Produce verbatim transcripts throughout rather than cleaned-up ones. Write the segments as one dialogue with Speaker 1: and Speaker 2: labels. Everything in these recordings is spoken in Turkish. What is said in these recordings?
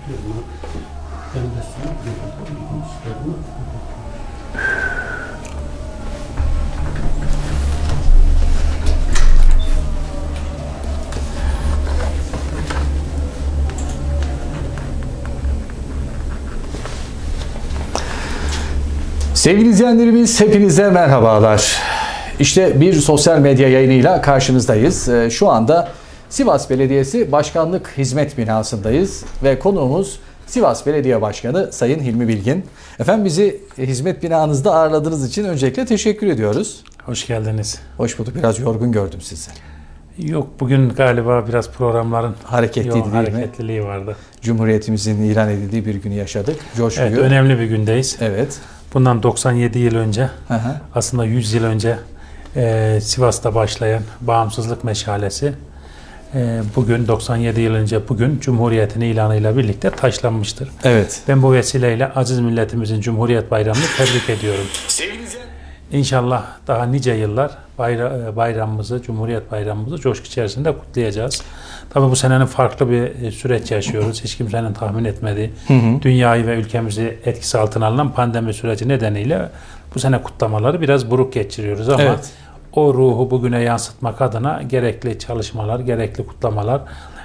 Speaker 1: Sevgili izleyenlerimiz, hepinize merhabalar. İşte bir sosyal medya yayınıyla karşınızdayız. Şu anda Sivas Belediyesi Başkanlık Hizmet Binası'ndayız ve konuğumuz Sivas Belediye Başkanı Sayın Hilmi Bilgin. Efendim, bizi hizmet binanızda ağırladığınız için öncelikle teşekkür ediyoruz.
Speaker 2: Hoş geldiniz.
Speaker 1: Hoş bulduk. Biraz yorgun gördüm sizi.
Speaker 2: Yok, bugün galiba biraz programların
Speaker 1: hareketliydi,
Speaker 2: yok,
Speaker 1: değil mi?
Speaker 2: hareketliliği vardı.
Speaker 1: Cumhuriyetimizin ilan edildiği bir günü yaşadık. Coşkuyu.
Speaker 2: Evet, önemli bir gündeyiz.
Speaker 1: Evet.
Speaker 2: Bundan doksan yedi yıl önce,
Speaker 1: hı hı.
Speaker 2: aslında yüz yıl önce e, Sivas'ta başlayan bağımsızlık meşalesi e, bugün doksan yedi yıl önce bugün Cumhuriyet'in ilanıyla birlikte taşlanmıştır.
Speaker 1: Evet.
Speaker 2: Ben bu vesileyle aziz milletimizin Cumhuriyet Bayramı'nı tebrik ediyorum. İnşallah daha nice yıllar bayra bayramımızı, Cumhuriyet Bayramımızı coşku içerisinde kutlayacağız. Tabii bu senenin farklı bir süreç yaşıyoruz. Hiç kimsenin tahmin etmediği, hı hı. dünyayı ve ülkemizi etkisi altına alınan pandemi süreci nedeniyle bu sene kutlamaları biraz buruk geçiriyoruz ama evet. o ruhu bugüne yansıtmak adına gerekli çalışmalar, gerekli kutlamalar,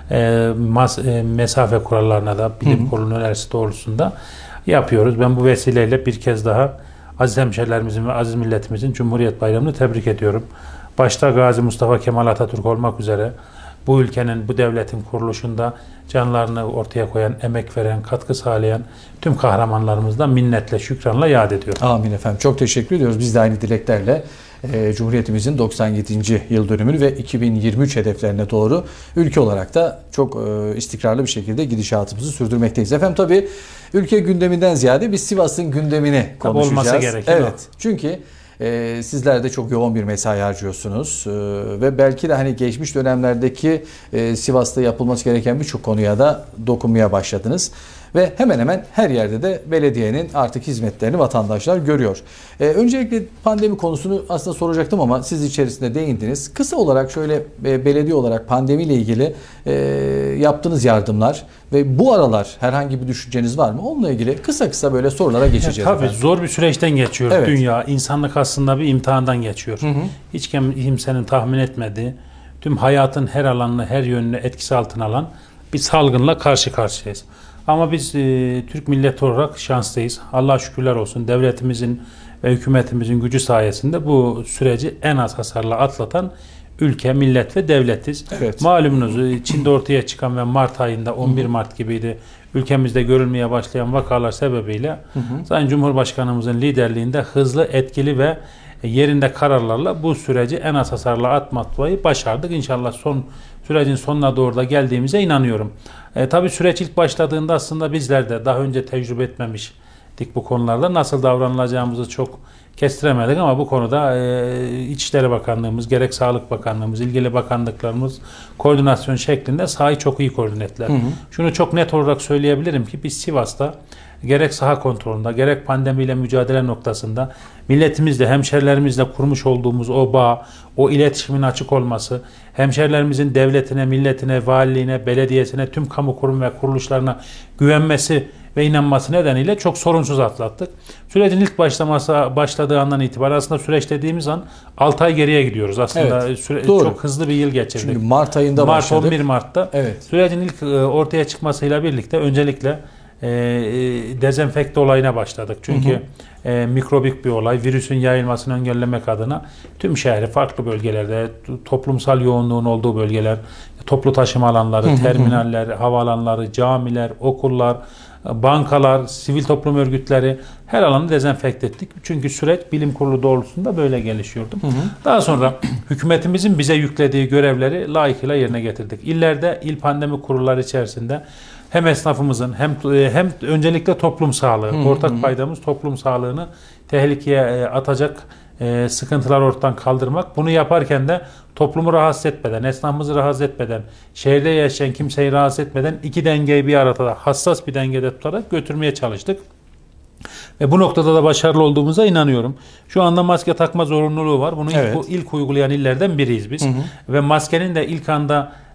Speaker 2: e, mas e, mesafe kurallarına da bilim kurulu önerisi doğrultusunda yapıyoruz. Ben bu vesileyle bir kez daha aziz hemşehrilerimizin ve aziz milletimizin Cumhuriyet Bayramı'nı tebrik ediyorum. Başta Gazi Mustafa Kemal Atatürk olmak üzere bu ülkenin, bu devletin kuruluşunda canlarını ortaya koyan, emek veren, katkı sağlayan tüm kahramanlarımızdan minnetle, şükranla yad ediyorum. Amin efendim.
Speaker 1: Çok teşekkür ediyoruz. Biz de aynı dileklerle e, Cumhuriyetimizin doksan yedinci yıl dönümünü ve iki bin yirmi üç hedeflerine doğru ülke olarak da çok e, istikrarlı bir şekilde gidişatımızı sürdürmekteyiz. Efendim, tabii ülke gündeminden ziyade biz Sivas'ın gündemini
Speaker 2: tabii
Speaker 1: konuşacağız.
Speaker 2: Olması gereken
Speaker 1: evet. O. Çünkü Ee, sizler de çok yoğun bir mesai harcıyorsunuz ee, ve belki de hani geçmiş dönemlerdeki e, Sivas'ta yapılması gereken birçok konuya da dokunmaya başladınız ve hemen hemen her yerde de belediyenin artık hizmetlerini vatandaşlar görüyor. Ee, öncelikle pandemi konusunu aslında soracaktım ama siz içerisinde değindiniz. Kısa olarak şöyle e, belediye olarak pandemiyle ilgili e, yaptığınız yardımlar ve bu aralar herhangi bir düşünceniz var mı? Onunla ilgili kısa kısa böyle sorulara geçeceğiz.
Speaker 2: Ya, tabii
Speaker 1: efendim.
Speaker 2: Zor bir süreçten geçiyor
Speaker 1: evet.
Speaker 2: dünya. İnsanlık aslında bir imtihandan geçiyor. Hı hı. Hiç kimsenin tahmin etmediği, tüm hayatın her alanını, her yönünü etkisi altına alan bir salgınla karşı karşıyayız. Ama biz e, Türk milleti olarak şanslıyız. Allah'a şükürler olsun. Devletimizin ve hükümetimizin gücü sayesinde bu süreci en az hasarla atlatan ülke, millet ve devletiz. Evet. Malumunuz Çin'de ortaya çıkan ve Mart ayında on bir Mart gibiydi. Ülkemizde görülmeye başlayan vakalar sebebiyle hı hı. Sayın Cumhurbaşkanımızın liderliğinde hızlı, etkili ve yerinde kararlarla bu süreci en az hasarla atlatmayı başardık. İnşallah son sürecin sonuna doğru da geldiğimize inanıyorum. E, tabii süreç ilk başladığında aslında bizler de daha önce tecrübe etmemiştik bu konularda. Nasıl davranılacağımızı çok kestiremedik ama bu konuda e, İçişleri Bakanlığımız, gerek Sağlık Bakanlığımız, ilgili bakanlıklarımız koordinasyon şeklinde sahayı çok iyi koordine ettiler. Hı hı. Şunu çok net olarak söyleyebilirim ki biz Sivas'ta gerek saha kontrolünde, gerek pandemiyle mücadele noktasında milletimizle, hemşerilerimizle kurmuş olduğumuz o bağ, o iletişimin açık olması, hemşerilerimizin devletine, milletine, valiliğine, belediyesine, tüm kamu kurum ve kuruluşlarına güvenmesi ve inanması nedeniyle çok sorunsuz atlattık. Sürecin ilk başlaması başladığı andan itibaren aslında süreç dediğimiz an altı ay geriye gidiyoruz. Aslında evet, süre, çok hızlı bir yıl geçirdik.
Speaker 1: Çünkü Mart ayında
Speaker 2: Mart,
Speaker 1: başladık.
Speaker 2: on bir Mart'ta evet. Sürecin ilk ortaya çıkmasıyla birlikte öncelikle e, dezenfekte olayına başladık. Çünkü hı hı. E, mikrobik bir olay, virüsün yayılmasını engellemek adına tüm şehri farklı bölgelerde, toplumsal yoğunluğun olduğu bölgeler, toplu taşıma alanları, hı hı. terminaller, havaalanları, camiler, okullar, bankalar, sivil toplum örgütleri her alanı dezenfekte ettik. Çünkü süreç bilim kurulu doğrultusunda böyle gelişiyordu. Hı hı. Daha sonra hükümetimizin bize yüklediği görevleri layıkıyla yerine getirdik. İllerde il pandemi kurulları içerisinde hem esnafımızın hem hem öncelikle toplum sağlığı, hı hı. ortak paydamız toplum sağlığını tehlikeye atacak e, sıkıntılar ortadan kaldırmak. Bunu yaparken de toplumu rahatsız etmeden, esnafımızı rahatsız etmeden, şehirde yaşayan kimseyi rahatsız etmeden iki dengeyi bir arada hassas bir dengede tutarak götürmeye çalıştık. Ve bu noktada da başarılı olduğumuza inanıyorum. Şu anda maske takma zorunluluğu var. Bunu evet. ilk, ilk uygulayan illerden biriyiz biz. Hı hı. Ve maskenin de ilk anda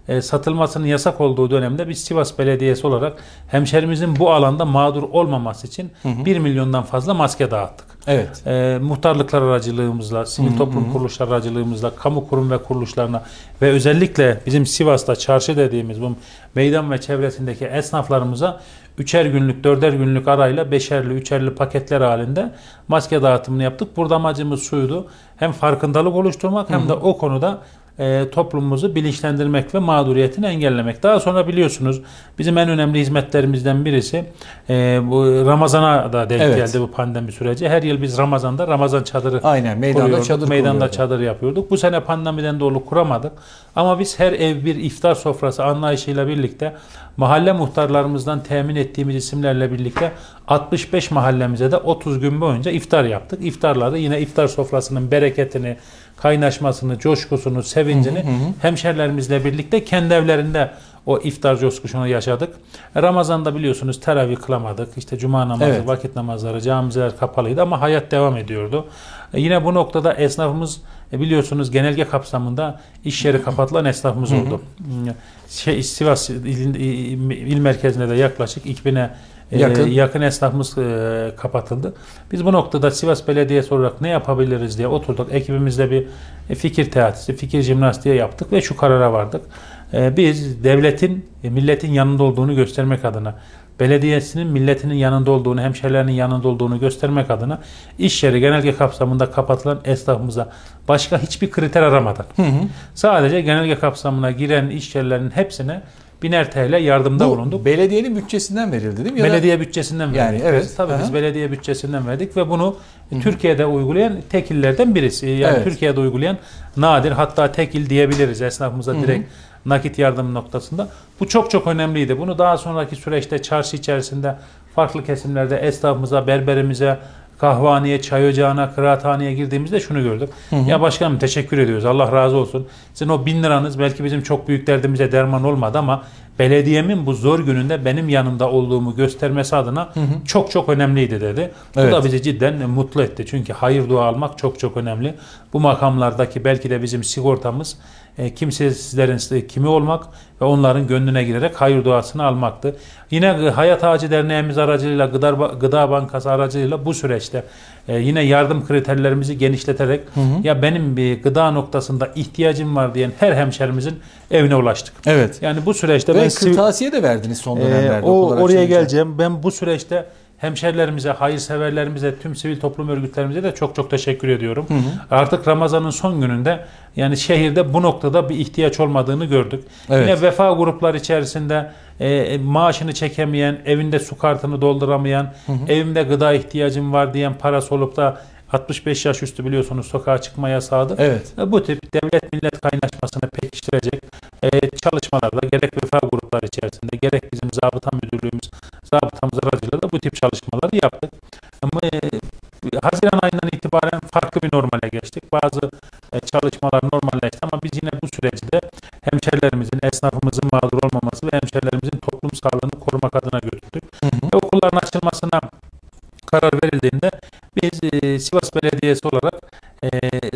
Speaker 2: e, satılmasının yasak olduğu dönemde biz Sivas Belediyesi olarak hemşerimizin bu alanda mağdur olmaması için hı hı. bir milyondan fazla maske dağıttık.
Speaker 1: Evet.
Speaker 2: E, muhtarlıklar aracılığımızla, sivil hı hı. toplum kuruluşları aracılığımızla, kamu kurum ve kuruluşlarına ve özellikle bizim Sivas'ta çarşı dediğimiz bu meydan ve çevresindeki esnaflarımıza üçer günlük, dörder günlük arayla beşerli, üçerli paketler halinde maske dağıtımını yaptık. Burada amacımız şuydu: hem farkındalık oluşturmak hem de o konuda e, toplumumuzu bilinçlendirmek ve mağduriyetini engellemek. Daha sonra biliyorsunuz bizim en önemli hizmetlerimizden birisi e, bu Ramazan'a da denk evet. geldi bu pandemi süreci. Her yıl biz Ramazan'da Ramazan çadırı
Speaker 1: Aynen, meydanda çadır
Speaker 2: meydanda çadır yapıyorduk. Bu sene pandemiden dolayı kuramadık. Ama biz her ev bir iftar sofrası anlayışıyla birlikte mahalle muhtarlarımızdan temin ettiğimiz isimlerle birlikte altmış beş mahallemize de otuz gün boyunca iftar yaptık. İftarlarda yine iftar sofrasının bereketini, kaynaşmasını, coşkusunu, sevincini hı hı hı. hemşerilerimizle birlikte kendi evlerinde o iftar coşkusunu yaşadık. Ramazan'da biliyorsunuz teravih kılamadık. İşte cuma namazı, evet. vakit namazları, camiler kapalıydı ama hayat devam ediyordu. E yine bu noktada esnafımız e biliyorsunuz genelge kapsamında iş yeri kapatılan esnafımız hı hı. oldu. Şey, Sivas il, il merkezinde de yaklaşık iki bine yakın, yakın esnafımız e, kapatıldı. Biz bu noktada Sivas Belediyesi olarak ne yapabiliriz diye oturduk. Ekibimizle bir e, fikir teatisi, fikir jimnastiği yaptık ve şu karara vardık. E, biz devletin, e, milletin yanında olduğunu göstermek adına, belediyesinin milletinin yanında olduğunu, hemşehrilerinin yanında olduğunu göstermek adına iş yeri genelge kapsamında kapatılan esnafımıza başka hiçbir kriter aramadan hı hı. sadece genelge kapsamına giren iş yerlerinin hepsine biner T L yardımda
Speaker 1: Bu,
Speaker 2: bulunduk.
Speaker 1: Belediyenin bütçesinden verildi değil mi?
Speaker 2: Belediye ya da... bütçesinden verdik.
Speaker 1: Yani evet.
Speaker 2: Tabii Aha. biz belediye bütçesinden verdik ve bunu Hı-hı. Türkiye'de uygulayan tek illerden birisi. Yani evet. Türkiye'de uygulayan nadir, hatta tek il diyebiliriz esnafımıza Hı-hı. direkt nakit yardım noktasında. Bu çok çok önemliydi. Bunu daha sonraki süreçte çarşı içerisinde farklı kesimlerde esnafımıza, berberimize, kahvehaneye, çay ocağına, kıraathaneye girdiğimizde şunu gördük. Hı hı. Ya başkanım teşekkür ediyoruz. Allah razı olsun. Sizin o bin liranız belki bizim çok büyük derdimize derman olmadı ama belediyemin bu zor gününde benim yanımda olduğumu göstermesi adına hı hı. çok çok önemliydi dedi. Evet. Bu da bizi cidden mutlu etti. Çünkü hayır dua almak çok çok önemli. Bu makamlardaki belki de bizim sigortamız e, kimsesizlerin kimi olmak ve onların gönlüne girerek hayır duasını almaktı. Yine Hayat Ağacı Derneğimiz aracılığıyla, Gıda, Gıda Bankası aracılığıyla bu süreçte e, yine yardım kriterlerimizi genişleterek hı hı. ya benim bir gıda noktasında ihtiyacım var diyen her hemşerimizin evine ulaştık.
Speaker 1: Evet.
Speaker 2: Yani bu süreçte
Speaker 1: ve
Speaker 2: ben
Speaker 1: kırtasiye de verdiniz son dönemlerde.
Speaker 2: E, o oraya açılınca. geleceğim. Ben bu süreçte hemşerilerimize, hayırseverlerimize, tüm sivil toplum örgütlerimize de çok çok teşekkür ediyorum. Hı hı. Artık Ramazan'ın son gününde yani şehirde bu noktada bir ihtiyaç olmadığını gördük. Evet. Yine vefa grupları içerisinde e, maaşını çekemeyen, evinde su kartını dolduramayan, hı hı. evimde gıda ihtiyacım var diyen parası olup da altmış beş yaş üstü biliyorsunuz sokağa çıkma yasağıdır. Evet. Bu tip devlet millet kaynaşmasını pekiştirecek e, çalışmalarda gerek vefa grupları içerisinde gerek bizim zabıta müdürlüğümüz, zabıtamız aracılığıyla da bu tip çalışmaları yaptık. Ama e, Haziran ayından itibaren farklı bir normale geçtik. Bazı e, çalışmalar normalleşti ama biz yine bu süreçte hemşerilerimizin, esnafımızın mağdur olmaması ve hemşerilerimizin toplum sağlığını korumak adına götürdük. Hı hı. Ve okulların açılmasına karar verildiğinde biz e, Sivas Belediyesi olarak e,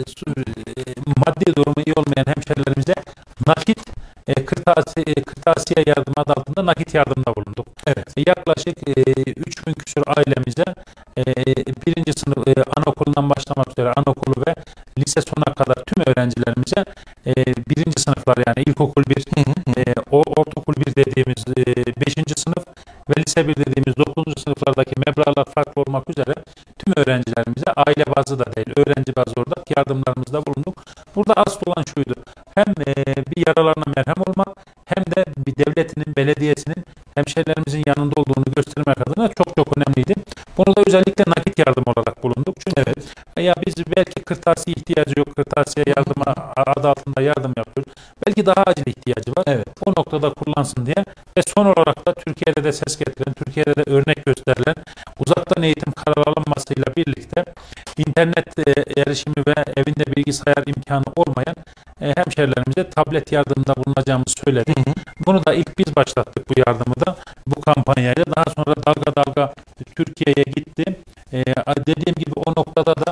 Speaker 2: maddi durumu iyi olmayan hemşerilerimize nakit e, kırtasiye, kırtasiye yardım adı altında nakit yardımda bulunduk. Evet. E, yaklaşık e, üç bin küsur ailemize e, birinci sınıf e, anaokulundan başlamak üzere anaokulu ve lise sona kadar tüm öğrencilerimize e, birinci sınıflar yani ilkokul bir, e, ortaokul bir dediğimiz e, beşinci sınıf ve lise bir dediğimiz dokuzuncu sınıflardaki meblağlar farklı olmak üzere tüm öğrencilerimize aile bazı da değil, öğrenci bazı olarak yardımlarımızda bulunduk. Burada asıl olan şuydu: hem e, bir yaralarına merhem olmak hem de bir devletinin, belediyesinin hemşehrilerimizin yanında olduğunu göstermek adına çok çok önemliydi. Bunu da özellikle nakit yardım olarak bulunduk. Çünkü evet. ya biz belki kırtasiye ihtiyacı yok, kırtasiye yardıma adı altında yardım yapıyoruz. Belki daha acil ihtiyacı var. Evet. O noktada kullansın diye ve son olarak da Türkiye'de de ses getiren, Türkiye'de de örnek gösterilen uzaktan eğitim karar alınmasıyla birlikte internet e, erişimi ve evinde bilgisayar imkanı olmayan e, hemşerilerimize tablet yardımında bulunacağımızı söyledik. Hı hı. Bunu da ilk biz başlattık bu yardımı da bu kampanyayla. Daha sonra dalga dalga Türkiye'ye gitti. E, dediğim gibi o noktada da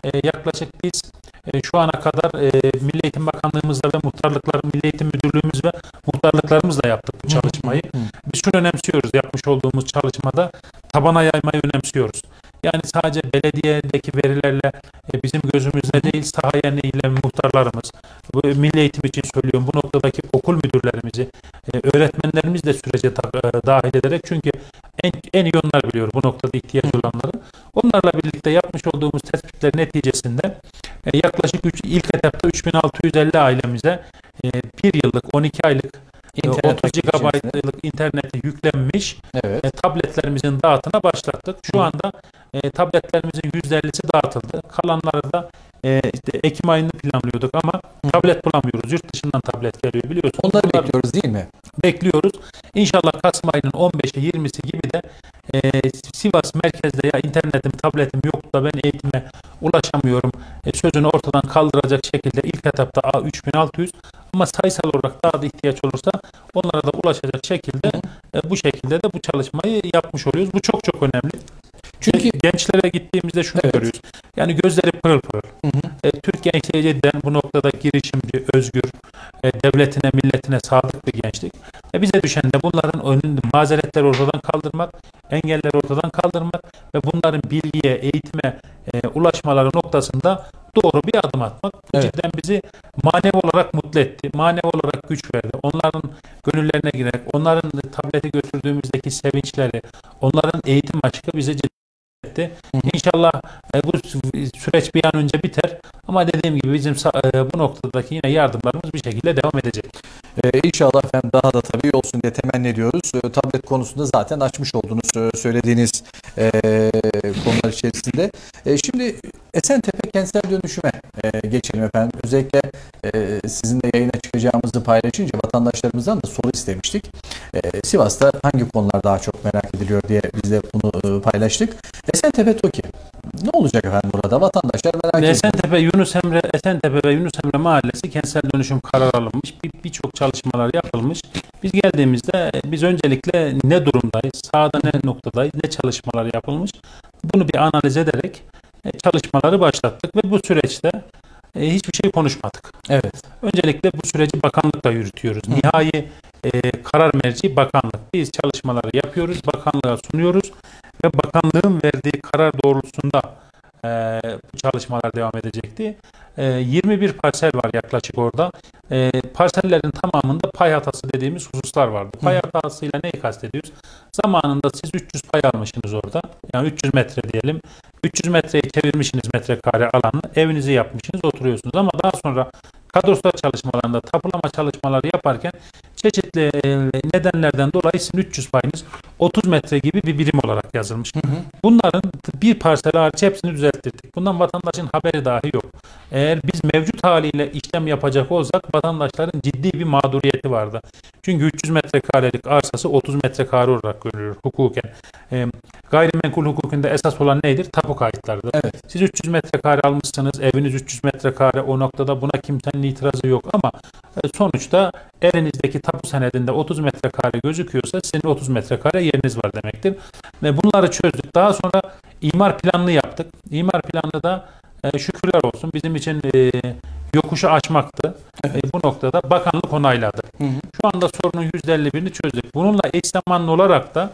Speaker 2: e, yaklaşık biz e, şu ana kadar e, Milli Eğitim Bakanlığımızla ve muhtarlıklar, Milli Eğitim Müdürlüğümüz ve muhtarlıklarımızla yaptık bu çalışmayı. Biz şunu önemsiyoruz, yapmış olduğumuz çalışmada tabana yaymayı önemsiyoruz. Yani sadece belediyedeki verilerle e, bizim gözümüzde değil, sahaya ile muhtarlarımız, bu milli eğitim için söylüyorum, bu noktadaki okul müdürlerimizi, e, öğretmenlerimiz de sürece ta, e, dahil ederek, çünkü en, en iyi onlar biliyor bu noktada ihtiyaç olanları. Onlarla birlikte yapmış olduğumuz tespitler neticesinde e, yaklaşık üç, ilk etapta üç bin altı yüz elli ailemize e, bir yıllık, on iki aylık İnternet otuz gigabaytlık internete yüklenmiş evet. e, tabletlerimizin dağıtına başlattık. Şu anda e, tabletlerimizin yüzde ellisi dağıtıldı. Kalanları da e, işte Ekim ayını planlıyorduk ama Hı. tablet bulamıyoruz. Yurt dışından tablet geliyor, biliyorsunuz.
Speaker 1: Onları Bunlar, bekliyoruz değil mi?
Speaker 2: Bekliyoruz. İnşallah Kasım ayının on beşi yirmisi gibi de e, Sivas merkezde ya internetim, tabletim yok da ben eğitime ulaşamıyorum e, sözünü ortadan kaldıracak şekilde ilk etapta üç bin altı yüz, ama sayısal olarak daha da ihtiyaç olursa onlara da ulaşacak şekilde e, bu şekilde de bu çalışmayı yapmış oluyoruz. Bu çok çok önemli. Çünkü gençlere gittiğimizde şunu evet. görüyoruz. Yani gözleri pırıl pırıl. Hı hı. E, Türk gençliği cidden bu noktada girişimci, özgür, e, devletine, milletine sadık bir gençlik. E, bize düşen de bunların önünde mazeretleri ortadan kaldırmak, engelleri ortadan kaldırmak ve bunların bilgiye, eğitime e, ulaşmaları noktasında doğru bir adım atmak. Bu evet. cidden bizi manevi olarak mutlu etti. Manevi olarak güç verdi. Onların gönüllerine girerek, onların tableti götürdüğümüzdeki sevinçleri, onların eğitim aşkı bizi cidden etti. İnşallah e, bu süreç bir an önce biter. Ama dediğim gibi bizim e, bu noktadaki yine yardımlarımız bir şekilde devam edecek.
Speaker 1: Ee, inşallah efendim daha da tabii olsun diye temenni ediyoruz. Ee, tablet konusunda zaten açmış olduğunuz söylediğiniz e, konular içerisinde. E, şimdi Esentepe kentsel dönüşüme e, geçelim efendim. Özellikle e, sizinle yayına çıkacağımızı paylaşınca vatandaşlarımızdan da soru istemiştik. E, Sivas'ta hangi konular daha çok merak ediliyor diye biz de bunu e, paylaştık. Esentepe TOKİ. Ne olacak efendim burada? Vatandaşlar merak ediyor.
Speaker 2: Esentepe, Yunus Emre, Esentepe ve Yunus Emre Mahallesi kentsel dönüşüm kararı alınmış. Birçok bir çalışmalar yapılmış. Biz geldiğimizde biz öncelikle ne durumdayız? Sahada ne noktadayız? Ne çalışmalar yapılmış? Bunu bir analiz ederek çalışmaları başlattık ve bu süreçte hiçbir şey konuşmadık. Evet. Öncelikle bu süreci bakanlıkla yürütüyoruz. Hı. Nihai e, karar merci bakanlık. Biz çalışmaları yapıyoruz, bakanlığa sunuyoruz ve bakanlığın verdiği karar doğrultusunda e, bu çalışmalar devam edecekti. E, yirmi bir parsel var yaklaşık orada. E, parsellerin tamamında pay hatası dediğimiz hususlar vardı. Pay hatasıyla neyi kastediyoruz? Zamanında siz üç yüz pay almışsınız orada. Yani üç yüz metre diyelim. üç yüz metreyi çevirmişsiniz metrekare alanı. Evinizi yapmışsınız, oturuyorsunuz ama daha sonra kadrosal çalışmalarında tapulama çalışmaları yaparken çeşitli nedenlerden dolayı sizin üç yüz payınız otuz metre gibi bir birim olarak yazılmış. Hı hı. Bunların bir parsel hariç hepsini düzelttirdik. Bundan vatandaşın haberi dahi yok. Eğer biz mevcut haliyle işlem yapacak olsak vatandaşların ciddi bir mağduriyeti vardı. Çünkü üç yüz metrekarelik arsası otuz metrekare olarak görülür hukuken. E, gayrimenkul hukukunda esas olan nedir? Tapu kayıtlarıdır. Evet. Siz üç yüz metrekare almışsınız, eviniz üç yüz metrekare, o noktada buna kimsenin itirazı yok ama e, sonuçta elinizdeki tapu senedinde otuz metrekare gözüküyorsa sizin otuz metrekare yeriniz var demektir. Ve bunları çözdük. Daha sonra imar planını yaptık. İmar planı da e, şükürler olsun bizim için e, yokuşu aşmaktı. Evet. E, bu noktada bakanlık onayladı. Hı hı. Şu anda sorunun yüzde elli birini çözdük. Bununla eş zamanlı olarak da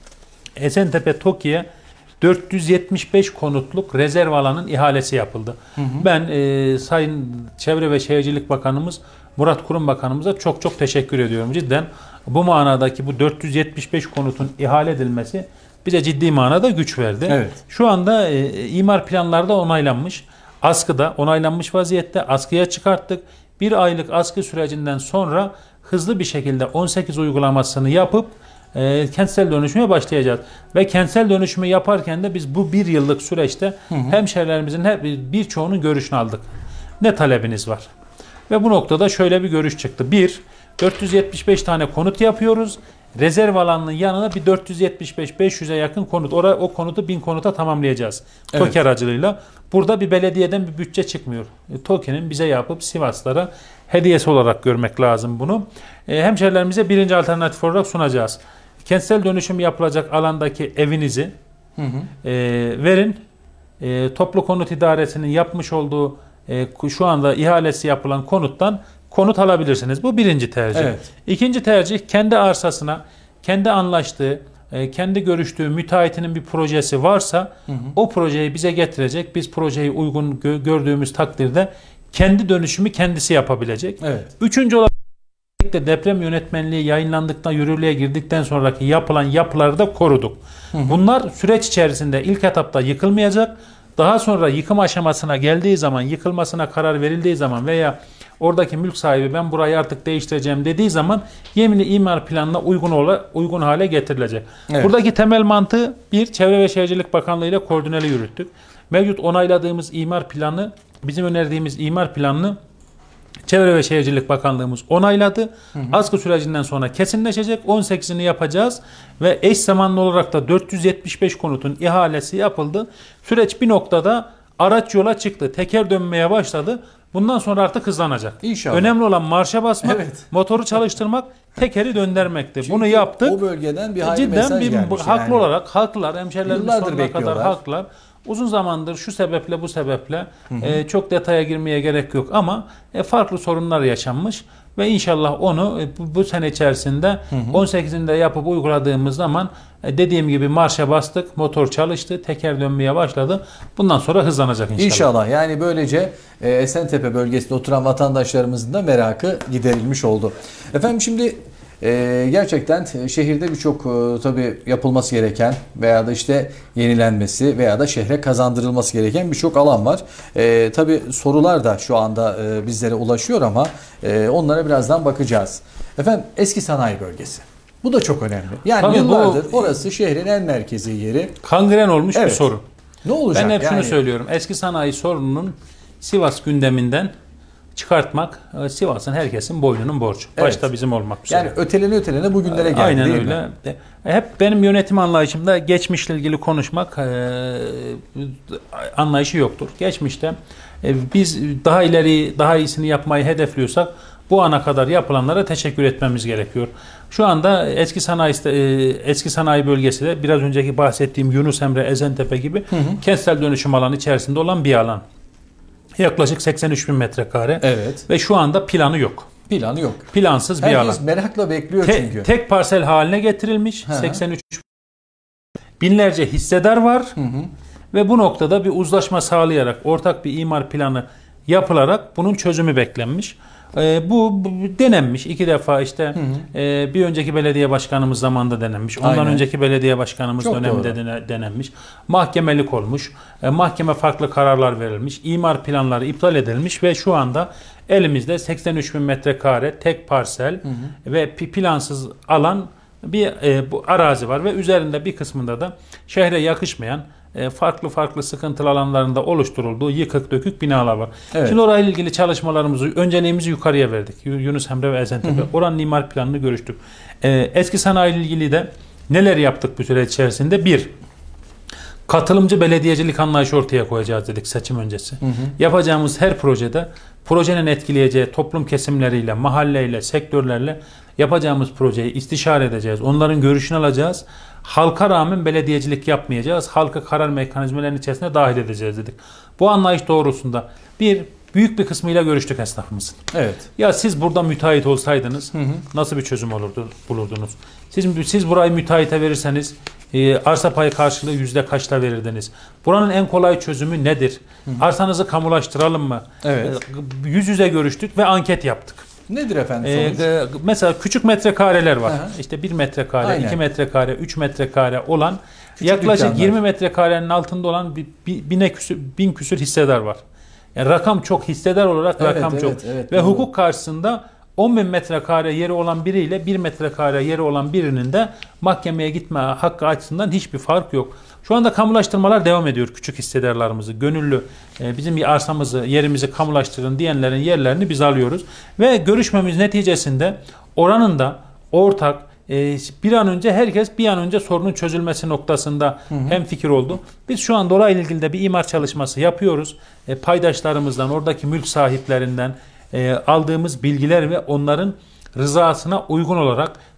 Speaker 2: Esentepe TOKİ'ye dört yüz yetmiş beş konutluk rezerv alanın ihalesi yapıldı. Hı hı. Ben e, Sayın Çevre ve Şehircilik Bakanımız Murat Kurum Bakanımıza çok çok teşekkür ediyorum. Cidden bu manadaki bu dört yüz yetmiş beş konutun ihale edilmesi bize ciddi manada güç verdi. Evet. Şu anda e, imar planları da onaylanmış. Askıda onaylanmış vaziyette, askıya çıkarttık. Bir aylık askı sürecinden sonra hızlı bir şekilde on sekiz uygulamasını yapıp e, kentsel dönüşüme başlayacağız. Ve kentsel dönüşümü yaparken de biz bu bir yıllık süreçte hı hı. hemşehrilerimizin her birçoğunun görüşünü aldık. Ne talebiniz var? Ve bu noktada şöyle bir görüş çıktı. Bir, dört yüz yetmiş beş tane konut yapıyoruz. Rezerv alanının yanına bir dört yüz yetmiş beş beş yüze yakın konut. Orada o konutu bin konuta tamamlayacağız. Evet. TOKİ aracılığıyla. Burada bir belediyeden bir bütçe çıkmıyor. E, TOKİ'nin bize yapıp Sivaslara hediyesi olarak görmek lazım bunu. E, hemşehrilerimize birinci alternatif olarak sunacağız. Kentsel dönüşüm yapılacak alandaki evinizi hı hı. E, verin. e, Toplu Konut İdaresi'nin yapmış olduğu e, şu anda ihalesi yapılan konuttan konut alabilirsiniz. Bu birinci tercih.
Speaker 1: Evet.
Speaker 2: İkinci tercih kendi arsasına, kendi anlaştığı, e, kendi görüştüğü müteahhitinin bir projesi varsa hı hı. o projeyi bize getirecek. Biz projeyi uygun gö gördüğümüz takdirde kendi dönüşümü kendisi yapabilecek.
Speaker 1: Evet.
Speaker 2: Üçüncü olarak de deprem yönetmenliği yayınlandıktan, yürürlüğe girdikten sonraki yapılan yapıları da koruduk. Hı hı. Bunlar süreç içerisinde ilk etapta yıkılmayacak. Daha sonra yıkım aşamasına geldiği zaman, yıkılmasına karar verildiği zaman veya oradaki mülk sahibi ben burayı artık değiştireceğim dediği zaman yeminli imar planına uygun ola, uygun hale getirilecek. Evet. Buradaki temel mantığı bir, Çevre ve Şehircilik Bakanlığı ile koordineli yürüttük. Mevcut onayladığımız imar planı, bizim önerdiğimiz imar planını Çevre ve Şehircilik Bakanlığımız onayladı. Hı hı. Askı sürecinden sonra kesinleşecek. on sekizini yapacağız ve eş zamanlı olarak da dört yüz yetmiş beş konutun ihalesi yapıldı. Süreç bir noktada araç yola çıktı. Teker dönmeye başladı. Bundan sonra artık hızlanacak.
Speaker 1: İnşallah.
Speaker 2: Önemli olan marşa basmak, evet. motoru çalıştırmak, tekeri döndürmektir. Çünkü bunu yaptık.
Speaker 1: O bölgeden bir hayli
Speaker 2: Cidden
Speaker 1: mesaj
Speaker 2: bir,
Speaker 1: gelmiş.
Speaker 2: Haklı
Speaker 1: yani. olarak
Speaker 2: haklılar. Hemşerilerimiz sonuna kadar haklılar. Uzun zamandır şu sebeple bu sebeple hı hı. E, çok detaya girmeye gerek yok ama e, farklı sorunlar yaşanmış ve inşallah onu e, bu, bu sene içerisinde hı hı. on sekizinde yapıp uyguladığımız zaman e, dediğim gibi marşa bastık, motor çalıştı, teker dönmeye başladı. Bundan sonra hızlanacak inşallah.
Speaker 1: İnşallah. Yani böylece e, Esentepe bölgesinde oturan vatandaşlarımızın da merakı giderilmiş oldu. Efendim şimdi Ee, gerçekten şehirde birçok e, tabii yapılması gereken veya da işte yenilenmesi veya da şehre kazandırılması gereken birçok alan var. Ee, tabii sorular da şu anda e, bizlere ulaşıyor ama e, onlara birazdan bakacağız. Efendim eski sanayi bölgesi. Bu da çok önemli. Yani tabii yıllardır bu, orası şehrin en merkezi yeri.
Speaker 2: Kangren olmuş evet. bir sorun.
Speaker 1: Ne olacak?
Speaker 2: Ben hep
Speaker 1: yani?
Speaker 2: şunu söylüyorum. Eski sanayi sorununun Sivas gündeminden çıkartmak Sivas'ın herkesin boynunun borcu. Evet. Başta bizim olmak üzere.
Speaker 1: Yani ötelene ötelene bugünlere geldi.
Speaker 2: Aynen
Speaker 1: değil
Speaker 2: öyle.
Speaker 1: Mi?
Speaker 2: Hep benim yönetim anlayışımda geçmişle ilgili konuşmak e, anlayışı yoktur. Geçmişte e, biz daha ileri, daha iyisini yapmayı hedefliyorsak bu ana kadar yapılanlara teşekkür etmemiz gerekiyor. Şu anda eski sanayi e, eski sanayi bölgesi de biraz önceki bahsettiğim Yunus Emre, Esentepe gibi hı hı. kentsel dönüşüm alanı içerisinde olan bir alan. Yaklaşık seksen üç bin metrekare.
Speaker 1: Evet.
Speaker 2: Ve şu anda planı yok.
Speaker 1: Planı yok.
Speaker 2: Plansız
Speaker 1: Herkes
Speaker 2: bir alan.
Speaker 1: Herkes merakla bekliyor
Speaker 2: Te,
Speaker 1: çünkü.
Speaker 2: Tek parsel haline getirilmiş.
Speaker 1: Hı-hı.
Speaker 2: seksen üç binlerce hissedar var. Hı hı. Ve bu noktada bir uzlaşma sağlayarak ortak bir imar planı yapılarak bunun çözümü beklenmiş. Ee, bu, bu denenmiş. İki defa işte hı hı. E, bir önceki belediye başkanımız zamanında denenmiş. Ondan Aynen. önceki belediye başkanımız Çok döneminde doğru. denenmiş. Mahkemelik olmuş. E, mahkeme farklı kararlar verilmiş. İmar planları iptal edilmiş ve şu anda elimizde seksen üç bin metrekare tek parsel hı hı. ve plansız alan bir e, bu arazi var ve üzerinde bir kısmında da şehre yakışmayan farklı farklı sıkıntılı alanlarında oluşturulduğu yıkık dökük binalar var. Evet. Şimdi orayla ilgili çalışmalarımızı, önceliğimizi yukarıya verdik. Yunus Emre ve Esentepe. Hı hı. Oranın imar planını görüştük. Ee, eski sanayi ile ilgili de neler yaptık bu süre içerisinde? Bir, katılımcı belediyecilik anlayışı ortaya koyacağız dedik seçim öncesi. Hı hı. Yapacağımız her projede projenin etkileyeceği toplum kesimleriyle, mahalleyle, sektörlerle yapacağımız projeyi istişare edeceğiz. Onların görüşünü alacağız. Halka rağmen belediyecilik yapmayacağız. Halka karar mekanizmalarının içerisine dahil edeceğiz dedik. Bu anlayış doğrultusunda bir büyük bir kısmıyla görüştük esnafımızın. Evet. Ya siz burada müteahhit olsaydınız hı hı. nasıl bir çözüm olurdu, bulurdunuz? Siz siz burayı müteahhite verirseniz e, arsa payı karşılığı yüzde kaçta verirdiniz? Buranın en kolay çözümü nedir? Hı hı. Arsanızı kamulaştıralım mı? Evet. E, yüz yüze görüştük ve anket yaptık.
Speaker 1: Nedir efendim sonuç?
Speaker 2: Ee, mesela küçük metrekareler var. Aha. İşte bir metrekare, Aynen. iki metrekare, üç metrekare olan küçük yaklaşık dükkanlar. yirmi metrekarenin altında olan bir, bir, bine küsür, bin küsür hissedar var. Yani rakam çok, hissedar olarak evet, rakam evet, çok. Evet, Ve doğru. hukuk karşısında on bin metrekare yeri olan biriyle bir metrekare yeri olan birinin de mahkemeye gitme hakkı açısından hiçbir fark yok. Şu anda kamulaştırmalar devam ediyor küçük hissedarlarımızı. Gönüllü e, bizim bir arsamızı, yerimizi kamulaştırın diyenlerin yerlerini biz alıyoruz. Ve görüşmemiz neticesinde oranın da ortak e, bir an önce herkes bir an önce sorunun çözülmesi noktasında hı hı. hemfikir oldu. Biz şu anda orayla ilgili de bir imar çalışması yapıyoruz. E, paydaşlarımızdan, oradaki mülk sahiplerinden e, aldığımız bilgiler ve onların rızasına uygun olarak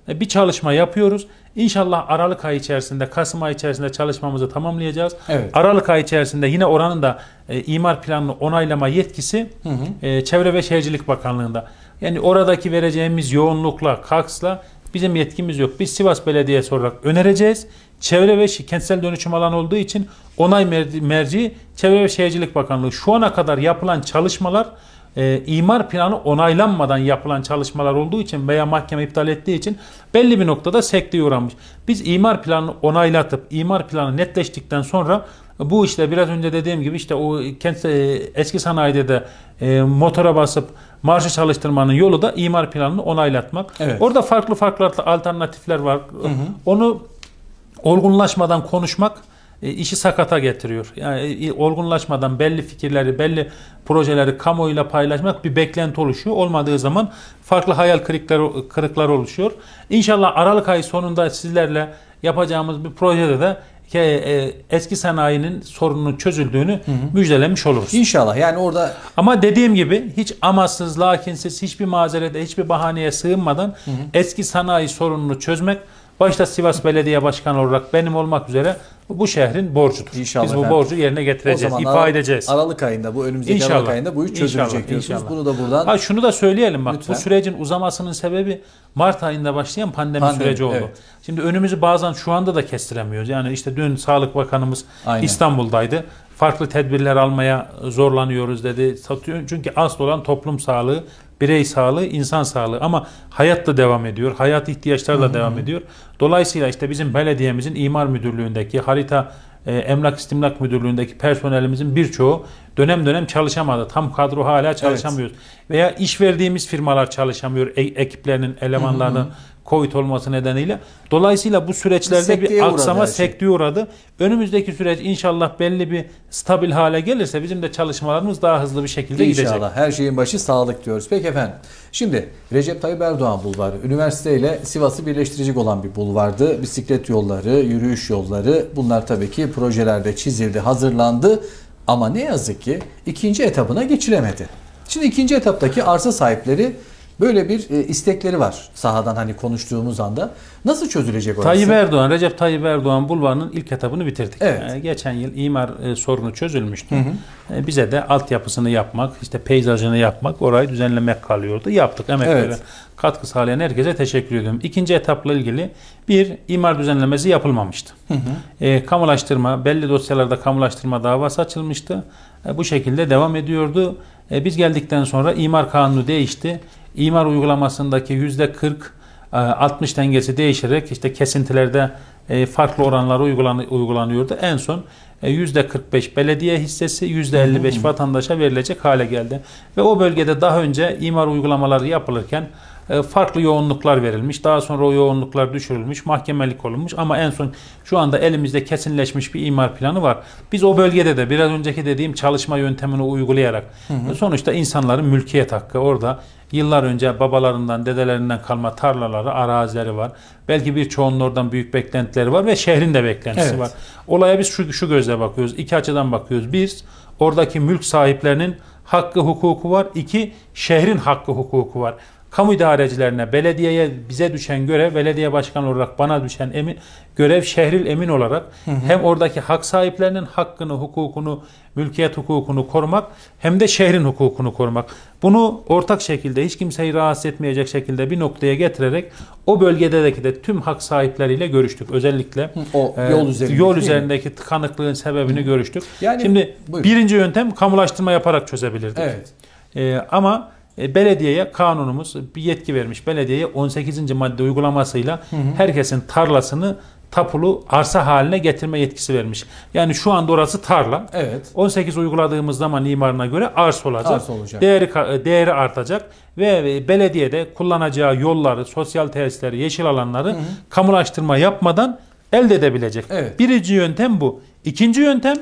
Speaker 2: e, bir çalışma yapıyoruz. İnşallah Aralık ayı içerisinde, Kasım ayı içerisinde çalışmamızı tamamlayacağız.
Speaker 1: Evet.
Speaker 2: Aralık ayı içerisinde yine oranın da e, imar planını onaylama yetkisi hı hı. E, Çevre ve Şehircilik Bakanlığı'nda. Yani oradaki vereceğimiz yoğunlukla, kaksla bizim yetkimiz yok. Biz Sivas Belediyesi olarak önereceğiz. Çevre ve kentsel dönüşüm alanı olduğu için onay merci, merci Çevre ve Şehircilik Bakanlığı. Şu ana kadar yapılan çalışmalar e, imar planı onaylanmadan yapılan çalışmalar olduğu için veya mahkeme iptal ettiği için belli bir noktada sekteye uğramış. Biz imar planını onaylatıp imar planı netleştikten sonra bu işte biraz önce dediğim gibi işte o kent, e, eski sanayide de e, motora basıp marşı çalıştırmanın yolu da imar planını onaylatmak. Evet. Orada farklı farklı alternatifler var. Hı hı. Onu olgunlaşmadan konuşmak e, işi sakata getiriyor. Yani e, olgunlaşmadan belli fikirleri, belli projeleri kamuoyuyla paylaşmak bir beklenti oluşuyor. Olmadığı zaman farklı hayal kırıkları, kırıkları oluşuyor. İnşallah Aralık ayı sonunda sizlerle yapacağımız bir projede de ki, e, eski sanayinin sorununun çözüldüğünü hı hı. müjdelemiş oluruz.
Speaker 1: İnşallah. Yani orada
Speaker 2: ama dediğim gibi hiç amaçsız, lakinsiz, hiçbir mazerete, hiçbir bahaneye sığınmadan hı hı. eski sanayi sorununu çözmek başta Sivas Belediye Başkanı olarak benim olmak üzere bu şehrin borcudur.
Speaker 1: İnşallah
Speaker 2: Biz bu
Speaker 1: efendim.
Speaker 2: borcu yerine getireceğiz, ifa
Speaker 1: Aralık,
Speaker 2: edeceğiz.
Speaker 1: Aralık ayında, bu önümüzdeki
Speaker 2: İnşallah.
Speaker 1: Aralık ayında bu iş çözülecek
Speaker 2: İnşallah.
Speaker 1: diyorsunuz.
Speaker 2: İnşallah.
Speaker 1: Bunu da buradan...
Speaker 2: Ha, şunu da söyleyelim bak.
Speaker 1: Lütfen.
Speaker 2: Bu sürecin uzamasının sebebi Mart ayında başlayan pandemi, pandemi süreci oldu. Evet. Şimdi önümüzü bazen şu anda da kestiremiyoruz. Yani işte dün Sağlık Bakanımız Aynen. İstanbul'daydı. Farklı tedbirler almaya zorlanıyoruz dedi. Çünkü asıl olan toplum sağlığı, birey sağlığı, insan sağlığı. Ama hayat da devam ediyor. Hayat ihtiyaçları da Hı-hı. devam ediyor. Dolayısıyla işte bizim belediyemizin imar müdürlüğündeki, harita, e, emlak istimlak müdürlüğündeki personelimizin birçoğu dönem dönem çalışamadı. Tam kadro hala çalışamıyoruz. Evet. Veya iş verdiğimiz firmalar çalışamıyor. E- ekiplerinin, elemanlarının Hı-hı. Covid olması nedeniyle. Dolayısıyla bu süreçlerde sekteye bir aksama şey. sekteye uğradı. Önümüzdeki süreç inşallah belli bir stabil hale gelirse bizim de çalışmalarımız daha hızlı bir şekilde
Speaker 1: İnşallah.
Speaker 2: gidecek.
Speaker 1: İnşallah. Her şeyin başı sağlık diyoruz. Peki efendim. Şimdi Recep Tayyip Erdoğan Bulvarı, üniversite ile Sivas'ı birleştirecek olan bir bulvardı. Bisiklet yolları, yürüyüş yolları, bunlar tabii ki projelerde çizildi, hazırlandı. Ama ne yazık ki ikinci etabına geçilemedi. Şimdi ikinci etaptaki arsa sahipleri böyle bir e, istekleri var sahadan, hani konuştuğumuz anda. Nasıl çözülecek orası?
Speaker 2: Tayyip Erdoğan, Recep Tayyip Erdoğan Bulvarı'nın ilk etabını bitirdik.
Speaker 1: Evet.
Speaker 2: Yani geçen yıl imar e, sorunu çözülmüştü. Hı hı. E, bize de altyapısını yapmak, işte peyzajını yapmak, orayı düzenlemek kalıyordu. Yaptık. Emeklere evet. katkı sağlayan herkese teşekkür ediyorum. İkinci etapla ilgili bir imar düzenlemesi yapılmamıştı. Hı hı. E, kamulaştırma, belli dosyalarda kamulaştırma davası açılmıştı. E, bu şekilde devam ediyordu. E, biz geldikten sonra imar kanunu değişti. İmar uygulamasındaki yüzde kırk altmış dengesi değişerek işte kesintilerde farklı oranlar uygulanıyordu. En son yüzde kırk beş belediye hissesi, yüzde elli beş vatandaşa verilecek hale geldi. Ve o bölgede daha önce imar uygulamaları yapılırken farklı yoğunluklar verilmiş. Daha sonra o yoğunluklar düşürülmüş, mahkemelik olunmuş ama en son şu anda elimizde kesinleşmiş bir imar planı var. Biz o bölgede de biraz önceki dediğim çalışma yöntemini uygulayarak hı hı. sonuçta insanların mülkiyet hakkı orada. Yıllar önce babalarından, dedelerinden kalma tarlaları, arazileri var. Belki birçoğunun oradan büyük beklentileri var ve şehrin de beklentisi evet. var. Olaya biz şu, şu gözle bakıyoruz. İki açıdan bakıyoruz. Bir, oradaki mülk sahiplerinin hakkı, hukuku var. İki, şehrin hakkı, hukuku var. Kamu idarecilerine, belediyeye bize düşen görev, belediye başkanı olarak bana düşen emin, görev şehril emin olarak hı hı. hem oradaki hak sahiplerinin hakkını, hukukunu, mülkiyet hukukunu korumak hem de şehrin hukukunu korumak. Bunu ortak şekilde hiç kimseyi rahatsız etmeyecek şekilde bir noktaya getirerek o bölgedeki de tüm hak sahipleriyle görüştük. Özellikle
Speaker 1: o yol, üzerindeki,
Speaker 2: yol üzerindeki tıkanıklığın sebebini hı. görüştük. Yani, Şimdi buyurun. birinci yöntem kamulaştırma yaparak çözebilirdik.
Speaker 1: Evet.
Speaker 2: Ee, ama belediyeye kanunumuz bir yetki vermiş. Belediyeye on sekizinci madde uygulamasıyla hı hı. herkesin tarlasını tapulu arsa haline getirme yetkisi vermiş. Yani şu anda orası tarla.
Speaker 1: Evet.
Speaker 2: on sekiz uyguladığımız zaman imarına göre arsa olacak.
Speaker 1: Arsa olacak.
Speaker 2: Değeri değeri artacak ve belediyede kullanacağı yolları, sosyal tesisleri, yeşil alanları hı hı. kamulaştırma yapmadan elde edebilecek.
Speaker 1: Evet.
Speaker 2: Birinci yöntem bu. İkinci yöntem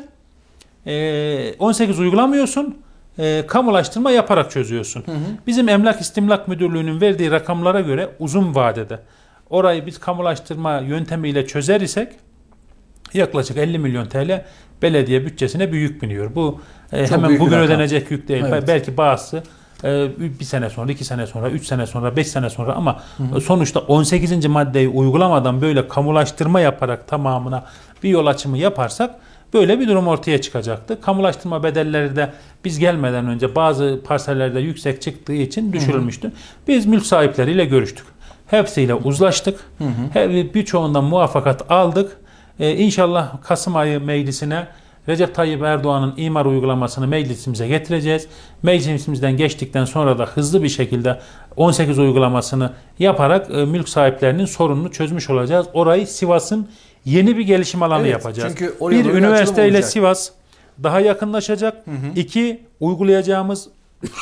Speaker 2: on sekiz uygulamıyorsun. E, kamulaştırma yaparak çözüyorsun. Hı hı. Bizim Emlak İstimlak Müdürlüğü'nün verdiği rakamlara göre uzun vadede orayı biz kamulaştırma yöntemiyle çözer isek yaklaşık elli milyon T L belediye bütçesine büyük biniyor. Bu e, hemen bugün rakam. ödenecek yük değil. Evet. Belki bazısı bir sene sonra, iki sene sonra, üç sene sonra, beş sene sonra ama hı hı. sonuçta on sekizinci maddeyi uygulamadan böyle kamulaştırma yaparak tamamına bir yol açımı yaparsak böyle bir durum ortaya çıkacaktı. Kamulaştırma bedelleri de biz gelmeden önce bazı parsellerde yüksek çıktığı için düşürülmüştü. Hı hı. Biz mülk sahipleriyle görüştük. Hepsiyle uzlaştık. Hı hı. Birçoğundan muvaffakat aldık. Ee, İnşallah Kasım ayı meclisine Recep Tayyip Erdoğan'ın imar uygulamasını meclisimize getireceğiz. Meclisimizden geçtikten sonra da hızlı bir şekilde on sekiz uygulamasını yaparak e, mülk sahiplerinin sorununu çözmüş olacağız. Orayı Sivas'ın yeni bir gelişim alanı evet, yapacağız. Bir, üniversiteyle Sivas daha yakınlaşacak. Hı hı. İki, uygulayacağımız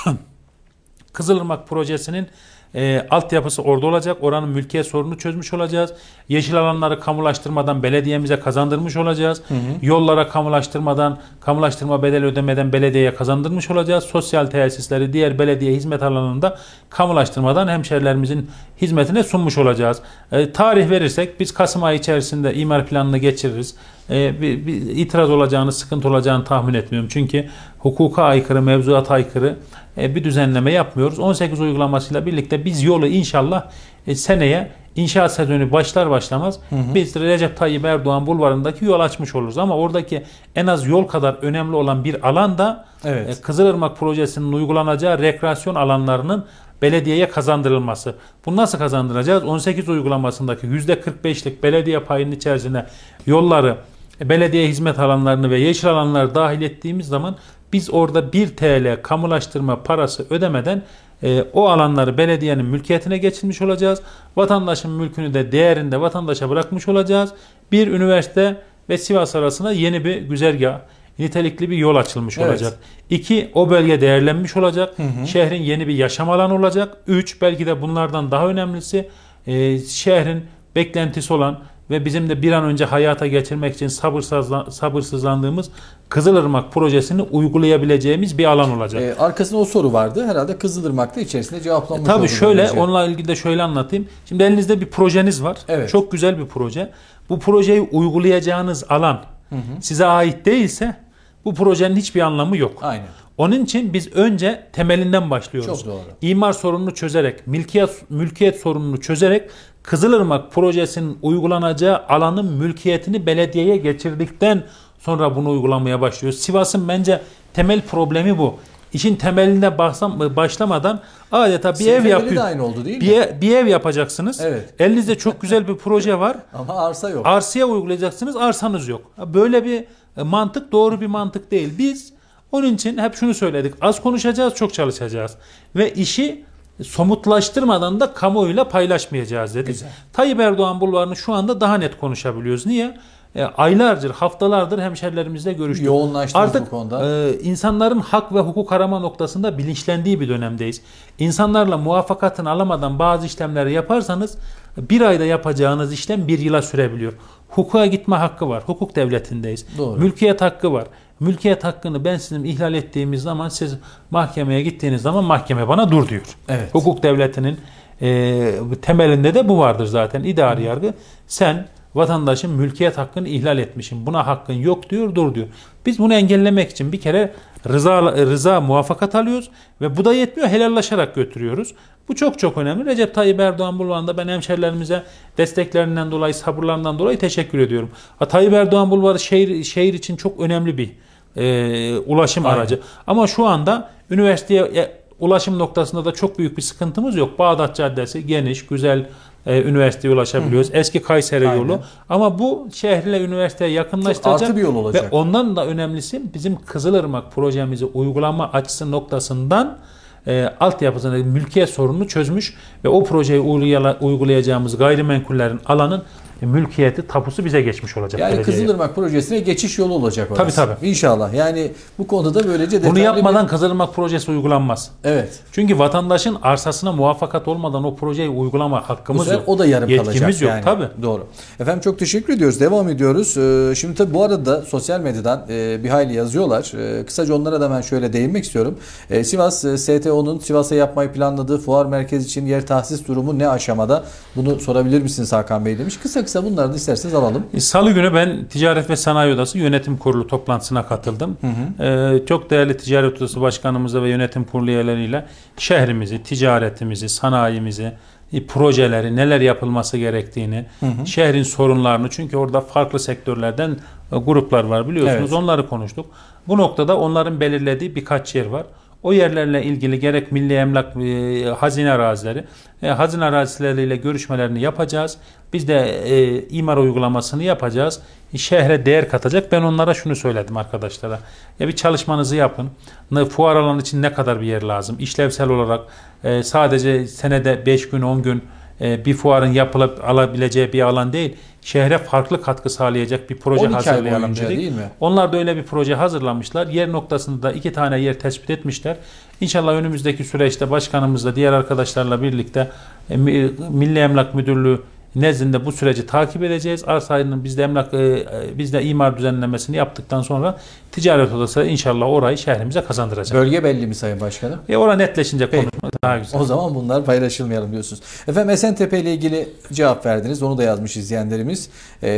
Speaker 2: Kızılırmak projesinin E, altyapısı orada olacak. Oranın mülkiyet sorununu çözmüş olacağız. Yeşil alanları kamulaştırmadan belediyemize kazandırmış olacağız. Hı hı. Yollara kamulaştırmadan, kamulaştırma bedeli ödemeden belediyeye kazandırmış olacağız. Sosyal tesisleri, diğer belediye hizmet alanında kamulaştırmadan hemşerilerimizin hizmetine sunmuş olacağız. E, tarih verirsek biz Kasım ayı içerisinde imar planını geçiririz. E, bir, bir itiraz olacağını, sıkıntı olacağını tahmin etmiyorum. Çünkü hukuka aykırı, mevzuata aykırı bir düzenleme yapmıyoruz. on sekiz uygulamasıyla birlikte biz yolu inşallah e, seneye inşaat sezonu başlar başlamaz hı hı. biz Recep Tayyip Erdoğan bulvarındaki yol açmış oluruz. Ama oradaki en az yol kadar önemli olan bir alan da evet. e, Kızılırmak projesinin uygulanacağı rekreasyon alanlarının belediyeye kazandırılması. Bunu nasıl kazandıracağız? on sekiz uygulamasındaki yüzde kırk beşlik belediye payının içerisine yolları, belediye hizmet alanlarını ve yeşil alanları dahil ettiğimiz zaman biz orada bir TL kamulaştırma parası ödemeden e, o alanları belediyenin mülkiyetine geçirmiş olacağız. Vatandaşın mülkünü de değerinde vatandaşa bırakmış olacağız. Bir üniversite ve Sivas arasında yeni bir güzergah, nitelikli bir yol açılmış evet. olacak. İki, o bölge değerlenmiş olacak. Hı hı. Şehrin yeni bir yaşam alanı olacak. Üç, belki de bunlardan daha önemlisi e, şehrin beklentisi olan ve bizim de bir an önce hayata geçirmek için sabırsızlan, sabırsızlandığımız Kızılırmak projesini uygulayabileceğimiz bir alan olacak.
Speaker 1: Ee, arkasında o soru vardı. Herhalde Kızılırmak'ta içerisinde cevaplanmış.
Speaker 2: E, tabii şöyle, önce. Onunla ilgili de şöyle anlatayım. Şimdi elinizde bir projeniz var.
Speaker 1: Evet.
Speaker 2: Çok güzel bir proje. Bu projeyi uygulayacağınız alan hı hı. size ait değilse bu projenin hiçbir anlamı yok.
Speaker 1: Aynen.
Speaker 2: Onun için biz önce temelinden başlıyoruz.
Speaker 1: Çok doğru.
Speaker 2: İmar sorununu çözerek, mülkiyet, mülkiyet sorununu çözerek Kızılırmak projesinin uygulanacağı alanın mülkiyetini belediyeye geçirdikten sonra bunu uygulamaya başlıyoruz. Sivas'ın bence temel problemi bu. İşin temelinde başlamadan adeta bir Sivas'ın ev yapıyor.
Speaker 1: Aynı oldu değil mi?
Speaker 2: Bir, bir ev yapacaksınız.
Speaker 1: Evet.
Speaker 2: Elinizde çok güzel bir proje var.
Speaker 1: Ama arsa yok.
Speaker 2: Arsaya uygulayacaksınız, arsanız yok. Böyle bir mantık doğru bir mantık değil. Biz onun için hep şunu söyledik. Az konuşacağız, çok çalışacağız. Ve işi somutlaştırmadan da kamuoyuyla paylaşmayacağız dedik. Güzel. Tayyip Erdoğan bulvarını şu anda daha net konuşabiliyoruz. Niye? E, aylardır, haftalardır hemşerilerimizle görüştük.
Speaker 1: Yoğunlaştınız
Speaker 2: Artık
Speaker 1: bu konuda.
Speaker 2: E, insanların hak ve hukuk arama noktasında bilinçlendiği bir dönemdeyiz. İnsanlarla muvaffakatını alamadan bazı işlemleri yaparsanız bir ayda yapacağınız işlem bir yıla sürebiliyor. Hukuka gitme hakkı var. Hukuk devletindeyiz. Doğru. Mülkiyet hakkı var. Mülkiyet hakkını ben sizin ihlal ettiğimiz zaman siz mahkemeye gittiğiniz zaman mahkeme bana dur diyor.
Speaker 1: Evet.
Speaker 2: Hukuk devletinin e, temelinde de bu vardır zaten. İdari yargı sen vatandaşın mülkiyet hakkını ihlal etmişsin. Buna hakkın yok diyor, dur diyor. Biz bunu engellemek için bir kere rıza, rıza muvaffakat alıyoruz ve bu da yetmiyor, helallaşarak götürüyoruz. Bu çok çok önemli. Recep Tayyip Erdoğan bulvarında ben hemşerilerimize desteklerinden dolayı, sabırlarından dolayı teşekkür ediyorum. Tayyip Erdoğan bulvarı şehir, şehir için çok önemli bir e, ulaşım Aynen. aracı. Ama şu anda üniversiteye e, ulaşım noktasında da çok büyük bir sıkıntımız yok. Bağdat Caddesi geniş, güzel, e, üniversiteye ulaşabiliyoruz. Hı. Eski Kayseri Aynen. yolu. Ama bu şehirle üniversiteye yakınlaştıracak.
Speaker 1: Çok artı bir yol olacak.
Speaker 2: Ve ondan da önemlisi bizim Kızılırmak projemizi uygulama açısı noktasından e, altyapısını, mülkiyet sorununu çözmüş ve o projeyi uygulayacağımız gayrimenkullerin alanın mülkiyeti, tapusu bize geçmiş olacak.
Speaker 1: Yani Kızılırmak projesine geçiş yolu olacak orası.
Speaker 2: Tabii tabii.
Speaker 1: İnşallah. Yani bu konuda da böylece detaylı
Speaker 2: Bunu yapmadan
Speaker 1: bir...
Speaker 2: Kızılırmak projesi uygulanmaz.
Speaker 1: Evet.
Speaker 2: Çünkü vatandaşın arsasına muvaffakat olmadan o projeyi uygulama hakkımız yok.
Speaker 1: O da yarım
Speaker 2: Yetkimiz
Speaker 1: kalacak.
Speaker 2: yok.
Speaker 1: Yani.
Speaker 2: Tabii.
Speaker 1: Doğru. Efendim çok teşekkür ediyoruz. Devam ediyoruz. Ee, şimdi tabii bu arada sosyal medyadan e, bir hayli yazıyorlar. E, kısaca onlara da ben şöyle değinmek istiyorum. E, Sivas e, S T O'nun Sivas'a yapmayı planladığı fuar merkezi için yer tahsis durumu ne aşamada? Bunu sorabilir misiniz Hakan Bey demiş. Kısa kısa bunları da isterseniz alalım.
Speaker 2: Salı günü ben Ticaret ve Sanayi Odası Yönetim Kurulu toplantısına katıldım. Hı hı. Ee, çok değerli Ticaret Odası Başkanımızla ve yönetim kurulu üyeleriyle şehrimizi, ticaretimizi, sanayimizi, projeleri, neler yapılması gerektiğini, hı hı. şehrin sorunlarını, çünkü orada farklı sektörlerden gruplar var biliyorsunuz, evet. onları konuştuk. Bu noktada onların belirlediği birkaç yer var. O yerlerle ilgili gerek milli emlak, e, hazine arazileri, e, hazine arazileriyle görüşmelerini yapacağız. Biz de e, imar uygulamasını yapacağız. E, şehre değer katacak. Ben onlara şunu söyledim arkadaşlara. Ya bir çalışmanızı yapın. Ne, fuar alanı için ne kadar bir yer lazım? İşlevsel olarak e, sadece senede beş gün on gün e, bir fuarın yapılıp alabileceği bir alan değil. Şehre farklı katkı sağlayacak bir proje hazırlayalım dedik. Değil mi? Onlar da öyle bir proje hazırlamışlar. Yer noktasında da iki tane yer tespit etmişler. İnşallah önümüzdeki süreçte başkanımızla, diğer arkadaşlarla birlikte e, Milli Emlak Müdürlüğü nezdinde bu süreci takip edeceğiz. Arsayının bizde emlak, e, bizde imar düzenlemesini yaptıktan sonra Ticaret Odası inşallah orayı şehrimize kazandıracak.
Speaker 1: Bölge belli mi Sayın Başkanım?
Speaker 2: E orada netleşince konuşmak daha güzel.
Speaker 1: O zaman bunlar paylaşılmayalım diyorsunuz. Efendim Esentepe ile ilgili cevap verdiniz. Onu da yazmış izleyenlerimiz. Ee,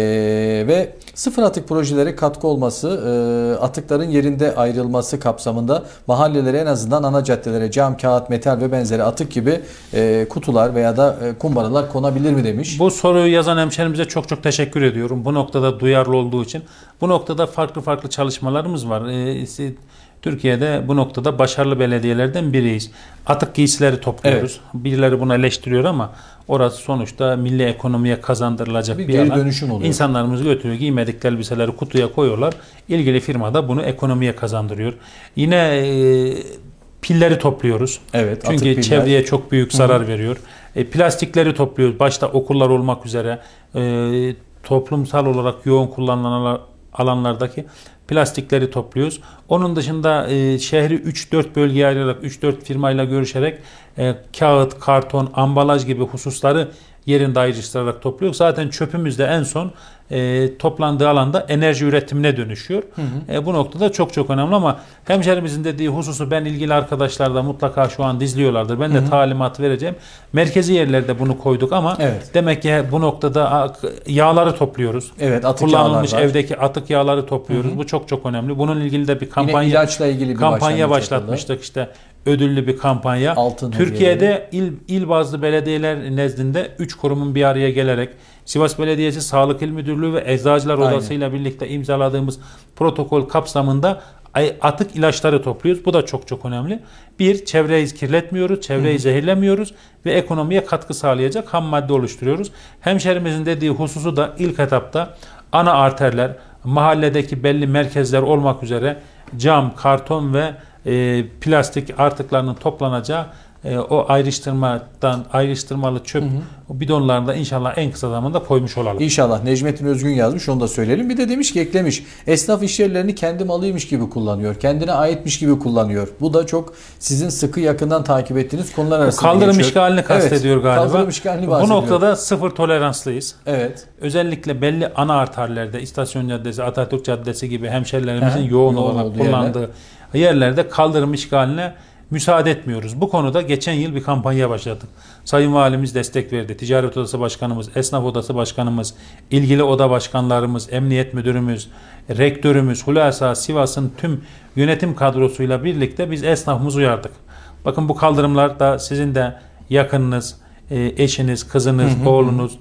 Speaker 1: ve sıfır atık projelere katkı olması, e, atıkların yerinde ayrılması kapsamında mahallelere, en azından ana caddelere cam, kağıt, metal ve benzeri atık gibi e, kutular veya da e, kumbaralar konabilir mi demiş.
Speaker 2: Bu soruyu yazan hemşerimize çok çok teşekkür ediyorum. Bu noktada duyarlı olduğu için. Bu noktada farklı farklı çalışmalarımız var. Ee, Türkiye'de bu noktada başarılı belediyelerden biriyiz. Atık giysileri topluyoruz. Evet. Birileri bunu eleştiriyor ama orası sonuçta milli ekonomiye kazandırılacak bir, bir
Speaker 1: geri
Speaker 2: alan.
Speaker 1: Dönüşüm oluyor.
Speaker 2: İnsanlarımız götürüyor, giymedikleri elbiseleri kutuya koyuyorlar. İlgili firma da bunu ekonomiye kazandırıyor. Yine e, pilleri topluyoruz. Evet, çünkü çevreye çok büyük zarar Hı-hı. veriyor. E, plastikleri topluyoruz. Başta okullar olmak üzere e, toplumsal olarak yoğun kullanılan alanlardaki plastikleri topluyoruz. Onun dışında e, şehri üç dört bölgeye ayırarak, üç dört firmayla görüşerek e, kağıt, karton, ambalaj gibi hususları yerinde ayrıştırarak topluyoruz. Zaten çöpümüz de en son e, toplandığı alanda enerji üretimine dönüşüyor. Hı hı. E, bu noktada çok çok önemli ama hemşerimizin dediği hususu ben ilgili arkadaşlar da mutlaka şu an dizliyorlardır. Ben de hı hı. talimat vereceğim. Merkezi yerlerde bunu koyduk ama evet. demek ki bu noktada yağları topluyoruz. Evet, atık kullanılmış evdeki atık yağları topluyoruz. Hı hı. Bu çok çok önemli. Bunun ilgili de bir kampanya Yine ilaçla ilgili bir kampanya başlatmıştık yapıldı. işte. Ödüllü bir kampanya. Altın Türkiye'de il, il bazlı belediyeler nezdinde üç kurumun bir araya gelerek Sivas Belediyesi Sağlık İl Müdürlüğü ve Eczacılar Odası ile birlikte imzaladığımız protokol kapsamında atık ilaçları topluyoruz. Bu da çok çok önemli. Bir, çevreyi kirletmiyoruz, çevreyi Hı. zehirlemiyoruz ve ekonomiye katkı sağlayacak ham madde oluşturuyoruz. Hemşerimizin dediği hususu da ilk etapta ana arterler, mahalledeki belli merkezler olmak üzere cam, karton ve E, plastik artıklarının toplanacağı e, o ayrıştırmadan ayrıştırmalı çöp hı hı. o bidonlarında inşallah en kısa zamanda koymuş olalım.
Speaker 1: İnşallah. Necmettin Özgün yazmış, onu da söyleyelim. Bir de demiş ki, eklemiş, esnaf işyerlerini kendi malıymış gibi kullanıyor. Kendine aitmiş gibi kullanıyor. Bu da çok sizin sıkı yakından takip ettiğiniz konular arasında
Speaker 2: kaldırım
Speaker 1: geçiyor.
Speaker 2: işgalini kastediyor evet, galiba.
Speaker 1: Kaldırım işgalini bahsediyor.
Speaker 2: Bu noktada sıfır toleranslıyız.
Speaker 1: Evet. Özellikle
Speaker 2: belli ana arterlerde, İstasyon Caddesi, Atatürk Caddesi gibi hemşerilerimizin He, yoğun, yoğun olarak kullandığı yerler. yerlerde kaldırım işgaline müsaade etmiyoruz. Bu konuda geçen yıl bir kampanya başladık. Sayın Valimiz destek verdi. Ticaret Odası Başkanımız, Esnaf Odası Başkanımız, ilgili oda başkanlarımız, Emniyet Müdürümüz, Rektörümüz, hulasa Sivas'ın tüm yönetim kadrosuyla birlikte biz esnafımızı uyardık. Bakın bu kaldırımlarda sizin de yakınınız, eşiniz, kızınız, hı hı. oğlunuz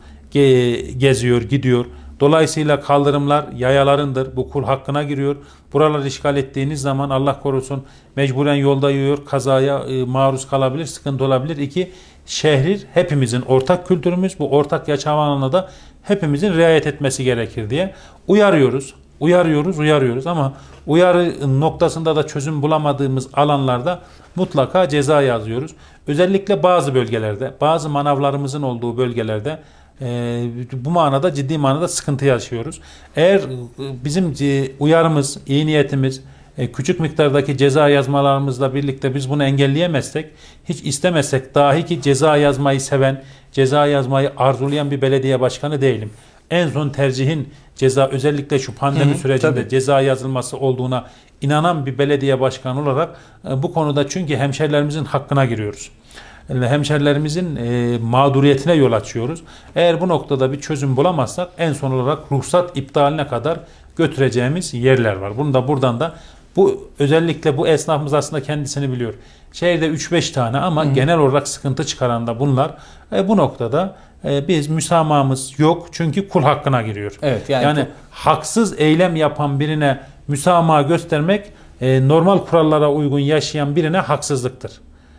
Speaker 2: geziyor, gidiyor. Dolayısıyla kaldırımlar yayalarındır. Bu kul hakkına giriyor. Buraları işgal ettiğiniz zaman Allah korusun mecburen yolda yürüyor, kazaya e, maruz kalabilir, sıkıntı olabilir. İki, şehir hepimizin ortak kültürümüz. Bu ortak yaşam alanına da hepimizin riayet etmesi gerekir diye uyarıyoruz. Uyarıyoruz, uyarıyoruz ama uyarı noktasında da çözüm bulamadığımız alanlarda mutlaka ceza yazıyoruz. Özellikle bazı bölgelerde, bazı manavlarımızın olduğu bölgelerde Ee, bu manada ciddi manada sıkıntı yaşıyoruz. Eğer bizim uyarımız, iyi niyetimiz, küçük miktardaki ceza yazmalarımızla birlikte biz bunu engelleyemezsek, hiç istemezsek dahi ki ceza yazmayı seven, ceza yazmayı arzulayan bir belediye başkanı değilim. En son tercihin ceza, özellikle şu pandemi Hı, sürecinde tabii. ceza yazılması olduğuna inanan bir belediye başkanı olarak bu konuda, çünkü hemşerilerimizin hakkına giriyoruz. ve hemşerilerimizin e, mağduriyetine yol açıyoruz. Eğer bu noktada bir çözüm bulamazsak en son olarak ruhsat iptaline kadar götüreceğimiz yerler var. Bunu da buradan da bu özellikle bu esnafımız aslında kendisini biliyor. Şehirde üç beş tane ama hı hı. genel olarak sıkıntı çıkaran da bunlar. E, bu noktada e, biz müsamahamız yok çünkü kul hakkına giriyor.
Speaker 1: Evet, yani
Speaker 2: yani haksız eylem yapan birine müsamaha göstermek e, normal kurallara uygun yaşayan birine haksızlıktır.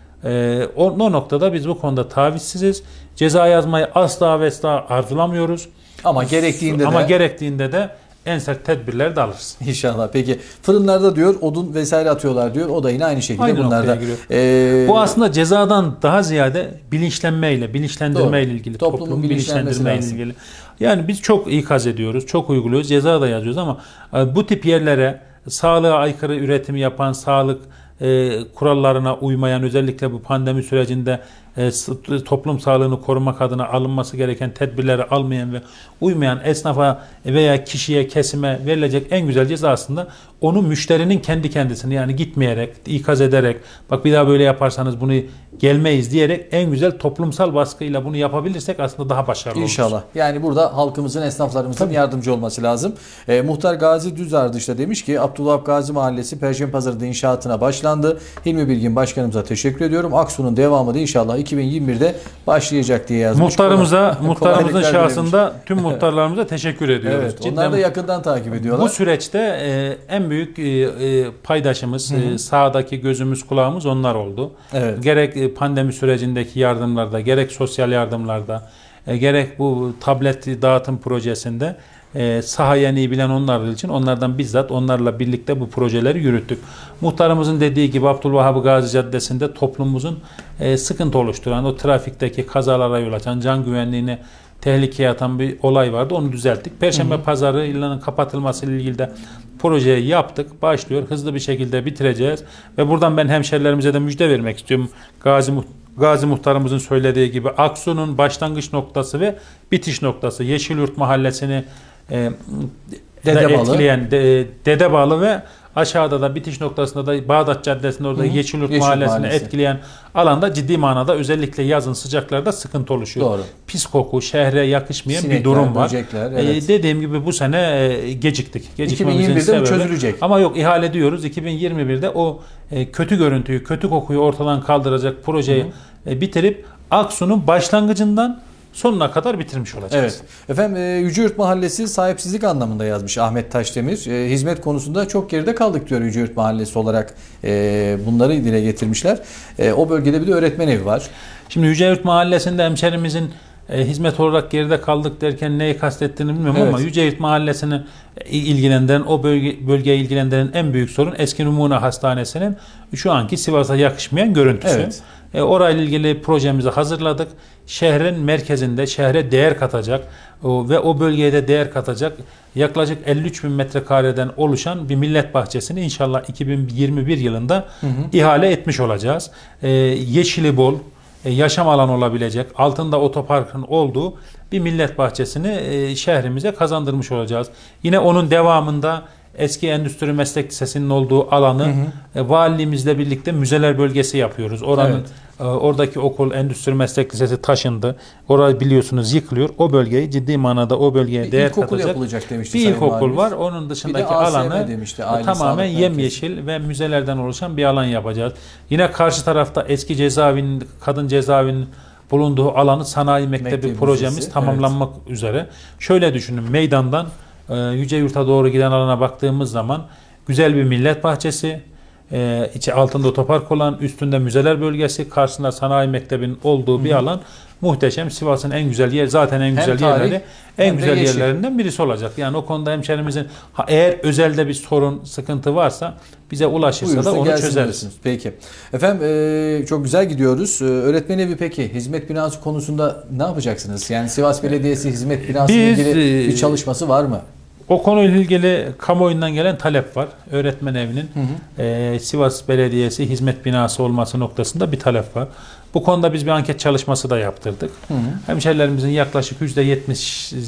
Speaker 2: E, o, o noktada biz bu konuda tavizsiziz. Ceza yazmayı asla ve asla arzulamıyoruz.
Speaker 1: Ama gerektiğinde
Speaker 2: Ama
Speaker 1: de
Speaker 2: gerektiğinde de en sert tedbirleri de alırız.
Speaker 1: İnşallah. Peki fırınlarda diyor odun vesaire atıyorlar diyor. O da yine aynı şekilde
Speaker 2: aynı
Speaker 1: bunlarda.
Speaker 2: Ee, bu aslında cezadan daha ziyade bilinçlenmeyle, bilinçlendirmeyle ilgili,
Speaker 1: toplumun,
Speaker 2: toplumun bilinçlendirmeyle ilgili. Yani biz çok ikaz ediyoruz, çok uyguluyoruz, ceza da yazıyoruz ama bu tip yerlere sağlığa aykırı üretimi yapan, sağlık e, kurallarına uymayan, özellikle bu pandemi sürecinde e, toplum sağlığını korumak adına alınması gereken tedbirleri almayan ve uymayan esnafa veya kişiye, kesime verilecek en güzel ceza aslında onu müşterinin kendi kendisini, yani gitmeyerek, ikaz ederek, bak bir daha böyle yaparsanız bunu gelmeyiz diyerek en güzel toplumsal baskıyla bunu yapabilirsek aslında daha başarılı oluruz.
Speaker 1: İnşallah. Yani burada halkımızın, esnaflarımızın Tabii. yardımcı olması lazım. E, Muhtar Gazi Düzardış'ta demiş ki Abdullah Gazi Mahallesi Perşembe Pazarı'nda inşaatına başlandı. Hilmi Bilgin Başkanımıza teşekkür ediyorum. Aksu'nun devamı da inşallah iki bin yirmi birde başlayacak diye yazmış.
Speaker 2: Muhtarımıza, muhtarımızın şahsında tüm muhtarlarımıza teşekkür ediyoruz.
Speaker 1: Evet, onlar Cidden da yakından takip ediyorlar.
Speaker 2: Bu süreçte e, en büyük e, paydaşımız, e, sağdaki gözümüz kulağımız onlar oldu. Evet. Gerek pandemi sürecindeki yardımlarda, gerek sosyal yardımlarda, e, gerek bu tablet dağıtım projesinde e, sahaya en iyi bilen onlar için onlardan bizzat onlarla birlikte bu projeleri yürüttük. Muhtarımızın dediği gibi Abdülvahap Gazi Caddesi'nde toplumumuzun e, sıkıntı oluşturan, o trafikteki kazalara yol açan, can güvenliğini tehlikeye atan bir olay vardı. Onu düzelttik. Perşembe hı hı. Pazarı ilanın kapatılması ile ilgili de projeyi yaptık. Başlıyor. Hızlı bir şekilde bitireceğiz. Ve buradan ben hemşerilerimize de müjde vermek istiyorum. Gazi, Gazi Muhtarımızın söylediği gibi Aksu'nun başlangıç noktası ve bitiş noktası Yeşilyurt Mahallesi'ni e,
Speaker 1: Dedebalı.
Speaker 2: etkileyen de, Dedebalı ve aşağıda da bitiş noktasında da Bağdat Caddesi'nde orada Yeşilyurt Yeşil Mahallesi'ni Mahallesi. etkileyen alanda ciddi manada özellikle yazın sıcaklarda sıkıntı oluşuyor. Doğru. Pis koku, şehre yakışmayan Sinekler, bir durum var. Böcekler, evet. ee, dediğim gibi bu sene e, geciktik.
Speaker 1: iki bin yirmi birde çözülecek.
Speaker 2: Ama yok, ihale diyoruz. iki bin yirmi birde o e, kötü görüntüyü, kötü kokuyu ortadan kaldıracak projeyi e, bitirip Aksu'nun başlangıcından sonuna kadar bitirmiş olacağız.
Speaker 1: Evet. Efendim e, Yüceyurt Mahallesi sahipsizlik anlamında yazmış Ahmet Taşdemir. E, hizmet konusunda çok geride kaldık diyor Yüceyurt Mahallesi olarak. E, bunları dile getirmişler. E, o bölgede bir de öğretmen evi var.
Speaker 2: Şimdi Yüceyurt Mahallesi'nde hemşerimizin e, hizmet olarak geride kaldık derken neyi kastettiğini bilmiyorum evet. ama Yüceyurt Mahallesi'ni ilgilendiren, o bölge, bölgeye ilgilendiren en büyük sorun Eski Numune Hastanesi'nin şu anki Sivas'a yakışmayan görüntüsü. Evet. E, orayla ilgili projemizi hazırladık. Şehrin merkezinde şehre değer katacak o, ve o bölgeye de değer katacak yaklaşık elli üç bin metrekareden oluşan bir millet bahçesini inşallah iki bin yirmi bir yılında hı hı. ihale etmiş olacağız. E, yeşili bol, e, yaşam alanı olabilecek, altında otoparkın olduğu bir millet bahçesini e, şehrimize kazandırmış olacağız. Yine onun devamında eski Endüstri Meslek Lisesi'nin olduğu alanı hı hı. E, valiliğimizle birlikte müzeler bölgesi yapıyoruz. Oranın evet. e, oradaki okul Endüstri Meslek Lisesi taşındı. Orayı biliyorsunuz yıkılıyor. O bölgeyi ciddi manada o bölgeye bir değer katacak.
Speaker 1: Yapılacak demişti
Speaker 2: bir ilkokul var. Onun dışındaki alanı
Speaker 1: demişti,
Speaker 2: tamamen yemyeşil ve müzelerden oluşan bir alan yapacağız. Yine karşı tarafta eski cezaevinin, kadın cezaevinin bulunduğu alanı sanayi mektebi, mektebi projemiz müzesi. tamamlanmak evet. üzere. Şöyle düşünün, meydandan Yüceyurt'a doğru giden alana baktığımız zaman güzel bir millet bahçesi, e, içi altında otopark olan, üstünde müzeler bölgesi, karşısında sanayi mektebinin olduğu Hı. bir alan. Muhteşem. Sivas'ın en güzel yer, zaten en güzel tarih, yerleri, en güzel yeşil. yerlerinden birisi olacak. Yani o konuda hemşehrimizin ha, eğer özelde bir sorun, sıkıntı varsa bize ulaşırsa Buyursa da onu çözeriz.
Speaker 1: Peki. Efendim e, çok güzel gidiyoruz. E, öğretmen evi peki hizmet binası konusunda ne yapacaksınız? Yani Sivas Belediyesi hizmet binası ile ilgili bir çalışması var mı?
Speaker 2: O konuyla ilgili kamuoyundan gelen talep var. Öğretmen evinin hı hı. E, Sivas Belediyesi hizmet binası olması noktasında bir talep var. Bu konuda biz bir anket çalışması da yaptırdık. Hı hı. Hemşehrilerimizin yaklaşık yüzde yetmiş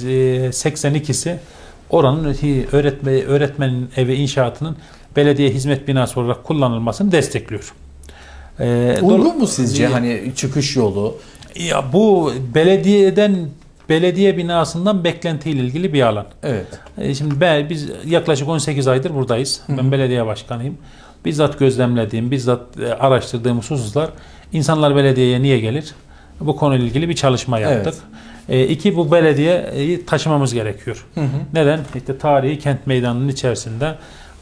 Speaker 2: seksen ikisi oranın öğretmen, öğretmenin evi inşaatının belediye hizmet binası olarak kullanılmasını destekliyor. E,
Speaker 1: Uygun mu sizce hani çıkış yolu?
Speaker 2: Ya bu belediyeden belediye binasından beklentiyle ilgili bir alan.
Speaker 1: Evet.
Speaker 2: E, şimdi ben, biz yaklaşık on sekiz aydır buradayız. Hı hı. Ben belediye başkanıyım. Bizzat gözlemlediğim, bizzat e, araştırdığım hususlar, insanlar belediyeye niye gelir? Bu konuyla ilgili bir çalışma yaptık. Evet. E, iki, bu belediyeyi taşımamız gerekiyor. Hı hı. Neden? İşte tarihi kent meydanının içerisinde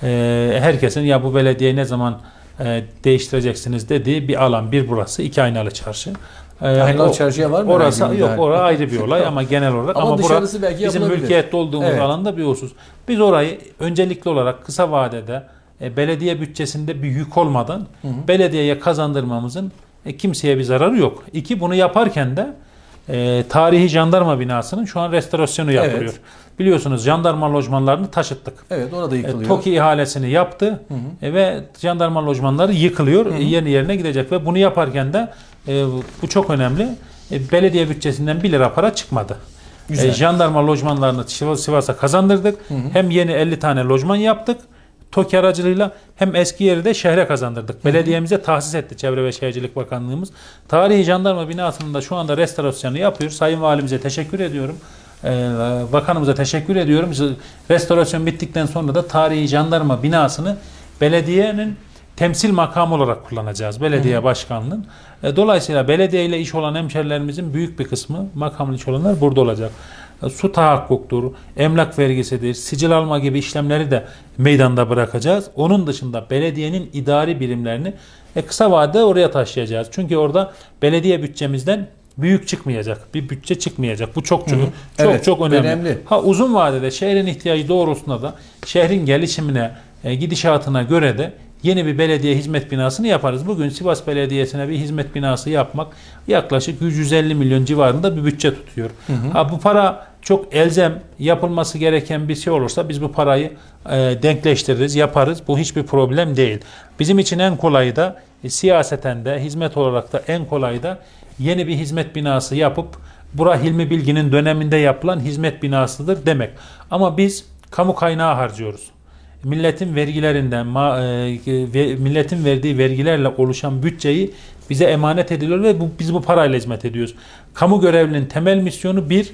Speaker 2: e, herkesin ya bu belediyeyi ne zaman e, değiştireceksiniz dediği bir alan. Bir burası, iki Aynalı Çarşı.
Speaker 1: Aynalı Çarşı'ya var mı?
Speaker 2: Orası yok, orası ayrı bir olay ama genel olarak
Speaker 1: ama,
Speaker 2: ama burası bizim mülkiyette olduğumuz evet. alanda bir husus. Biz orayı öncelikli olarak kısa vadede e, belediye bütçesinde bir yük olmadan hı hı. belediyeye kazandırmamızın e, kimseye bir zararı yok. İki, bunu yaparken de e, tarihi jandarma binasının şu an restorasyonu yapılıyor. Evet. Biliyorsunuz jandarma lojmanlarını taşıttık. Evet, orada yıkılıyor. E, TOKİ ihalesini yaptı hı hı. E, ve jandarma lojmanları yıkılıyor. Hı hı. E, yeni yerine gidecek ve bunu yaparken de e, bu çok önemli. E, belediye bütçesinden bir lira para çıkmadı. E, jandarma lojmanlarını Sivas'a kazandırdık. Hı hı. Hem yeni elli tane lojman yaptık. TOKİ aracılığıyla hem eski yeri de şehre kazandırdık. Hı hı. Belediyemize tahsis etti Çevre ve Şehircilik Bakanlığımız. Tarihi jandarma binasının da şu anda restorasyonu yapıyor. Sayın Valimize teşekkür ediyorum. Ee, bakanımıza teşekkür ediyorum. Restorasyon bittikten sonra da tarihi jandarma binasını belediyenin temsil makamı olarak kullanacağız. Belediye hı hı. başkanlığının. E, dolayısıyla belediye ile iş olan hemşerilerimizin büyük bir kısmı, makamlı iş olanlar burada olacak. E, su tahakkuktur, emlak vergisidir, sicil alma gibi işlemleri de meydanda bırakacağız. Onun dışında belediyenin idari birimlerini e, kısa vadede oraya taşıyacağız. Çünkü orada belediye bütçemizden büyük çıkmayacak. Bir bütçe çıkmayacak. Bu çok çok hı hı. çok, evet, çok önemli. önemli. Ha uzun vadede şehrin ihtiyacı doğrultusunda da şehrin gelişimine, e, gidişatına göre de yeni bir belediye hizmet binasını yaparız. Bugün Sivas Belediyesi'ne bir hizmet binası yapmak yaklaşık yüz yüz elli milyon civarında bir bütçe tutuyor. Hı hı. Ha bu para çok elzem, yapılması gereken bir şey olursa biz bu parayı e, denkleştiririz, yaparız. Bu hiçbir problem değil. Bizim için en kolayı da e, siyaseten de hizmet olarak da en kolayı da yeni bir hizmet binası yapıp bura Hilmi Bilgin'in döneminde yapılan hizmet binasıdır demek. Ama biz kamu kaynağı harcıyoruz. Milletin vergilerinden, ma, e, ve, milletin verdiği vergilerle oluşan bütçeyi bize emanet ediliyor ve bu, biz bu parayla hizmet ediyoruz. Kamu görevlinin temel misyonu bir,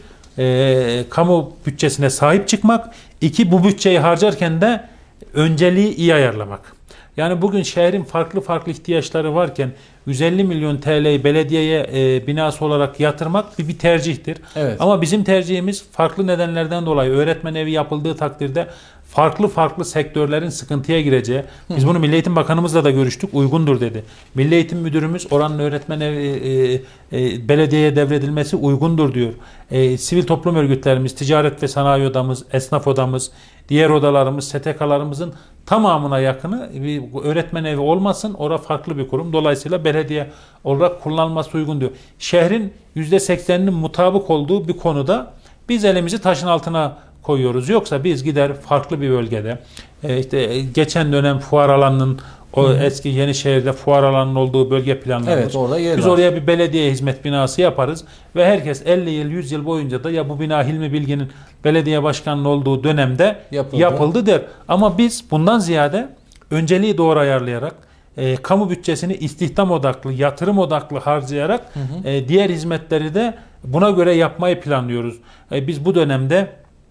Speaker 2: e, kamu bütçesine sahip çıkmak. İki, bu bütçeyi harcarken de önceliği iyi ayarlamak. Yani bugün şehrin farklı farklı ihtiyaçları varken yüz elli milyon T L'yi belediyeye e, binası olarak yatırmak bir, bir tercihtir. Evet. Ama bizim tercihimiz farklı nedenlerden dolayı öğretmen evi yapıldığı takdirde farklı farklı sektörlerin sıkıntıya gireceği. Biz Hı. bunu Milli Eğitim Bakanımızla da görüştük. Uygundur dedi. Milli Eğitim Müdürümüz oranın öğretmen evi e, e, belediyeye devredilmesi uygundur diyor. E, sivil toplum örgütlerimiz, ticaret ve sanayi odamız, esnaf odamız, diğer odalarımız, S T K'larımızın tamamına yakını bir öğretmen evi olmasın. Orada farklı bir kurum. Dolayısıyla belediye olarak kullanılması uygun diyor. Şehrin yüzde sekseninin mutabık olduğu bir konuda biz elimizi taşın altına koyuyoruz. Yoksa biz gider farklı bir bölgede e, işte geçen dönem fuar alanının o Hı-hı. eski Yenişehir'de fuar alanının olduğu bölge planlanmış. Evet, orada yer Biz var. Oraya bir belediye hizmet binası yaparız ve herkes elli yıl yüz yıl boyunca da ya bu bina Hilmi Bilgin'in belediye başkanının olduğu dönemde yapıldı, yapıldı der. Ama biz bundan ziyade önceliği doğru ayarlayarak e, kamu bütçesini istihdam odaklı, yatırım odaklı harcayarak hı hı. E, diğer hizmetleri de buna göre yapmayı planlıyoruz. E, biz bu dönemde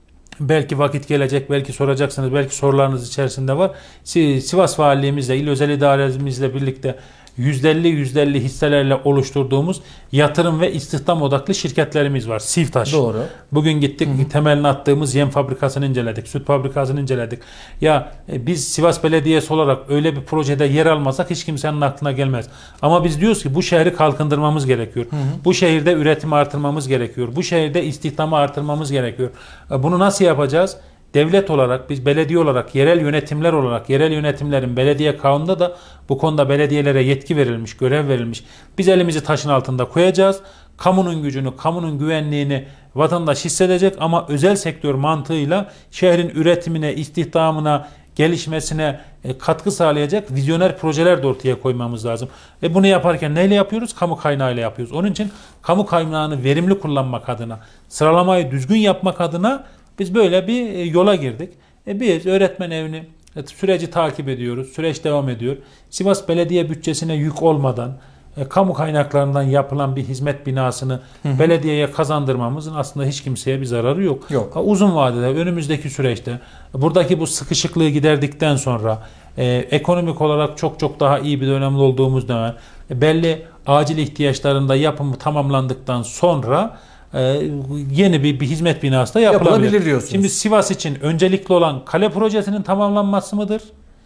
Speaker 2: belki vakit gelecek, belki soracaksınız, belki sorularınız içerisinde var. Sivas Valiliğimizle, il özel idaremizle birlikte yüzde elli yüzde elli hisselerle oluşturduğumuz yatırım ve istihdam odaklı şirketlerimiz var. Sivtaş. Doğru. Bugün gittik, hı hı. temelini attığımız yem fabrikasını inceledik, süt fabrikasını inceledik. Ya e, biz Sivas Belediyesi olarak öyle bir projede yer almasak hiç kimsenin aklına gelmez. Ama biz diyoruz ki bu şehri kalkındırmamız gerekiyor. Hı hı. Bu şehirde üretimi artırmamız gerekiyor. Bu şehirde istihdamı artırmamız gerekiyor. E, bunu nasıl yapacağız? Devlet olarak, biz belediye olarak, yerel yönetimler olarak, yerel yönetimlerin belediye kanununda da bu konuda belediyelere yetki verilmiş, görev verilmiş. Biz elimizi taşın altında koyacağız. Kamunun gücünü, kamunun güvenliğini vatandaş hissedecek ama özel sektör mantığıyla şehrin üretimine, istihdamına, gelişmesine katkı sağlayacak vizyoner projeler de ortaya koymamız lazım. E bunu yaparken neyle yapıyoruz? Kamu kaynağıyla yapıyoruz. Onun için kamu kaynağını verimli kullanmak adına, sıralamayı düzgün yapmak adına biz böyle bir yola girdik. E biz öğretmen evini Evet, süreci takip ediyoruz. Süreç devam ediyor. Sivas Belediye bütçesine yük olmadan e, kamu kaynaklarından yapılan bir hizmet binasını hı hı. belediyeye kazandırmamızın aslında hiç kimseye bir zararı yok.
Speaker 1: yok.
Speaker 2: Uzun vadede önümüzdeki süreçte buradaki bu sıkışıklığı giderdikten sonra e, ekonomik olarak çok çok daha iyi bir dönemde olduğumuz dönem e, belli acil ihtiyaçlarında yapımı tamamlandıktan sonra e, yeni bir, bir hizmet binası da yapılabilir.
Speaker 1: Yapılabilir diyorsunuz.
Speaker 2: Şimdi Sivas için öncelikli olan kale projesinin tamamlanması mıdır?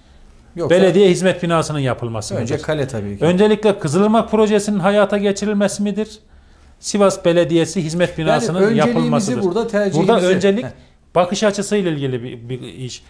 Speaker 1: Yoksa
Speaker 2: belediye hizmet binasının yapılması mıdır?
Speaker 1: Önce kale tabii ki.
Speaker 2: Öncelikle Kızılırmak projesinin hayata geçirilmesi midir? Sivas Belediyesi hizmet binasının yani yapılmasıdır.
Speaker 1: Burada tercihimizi...
Speaker 2: Burada öncelik Heh. bakış açısıyla ilgili bir, bir iş.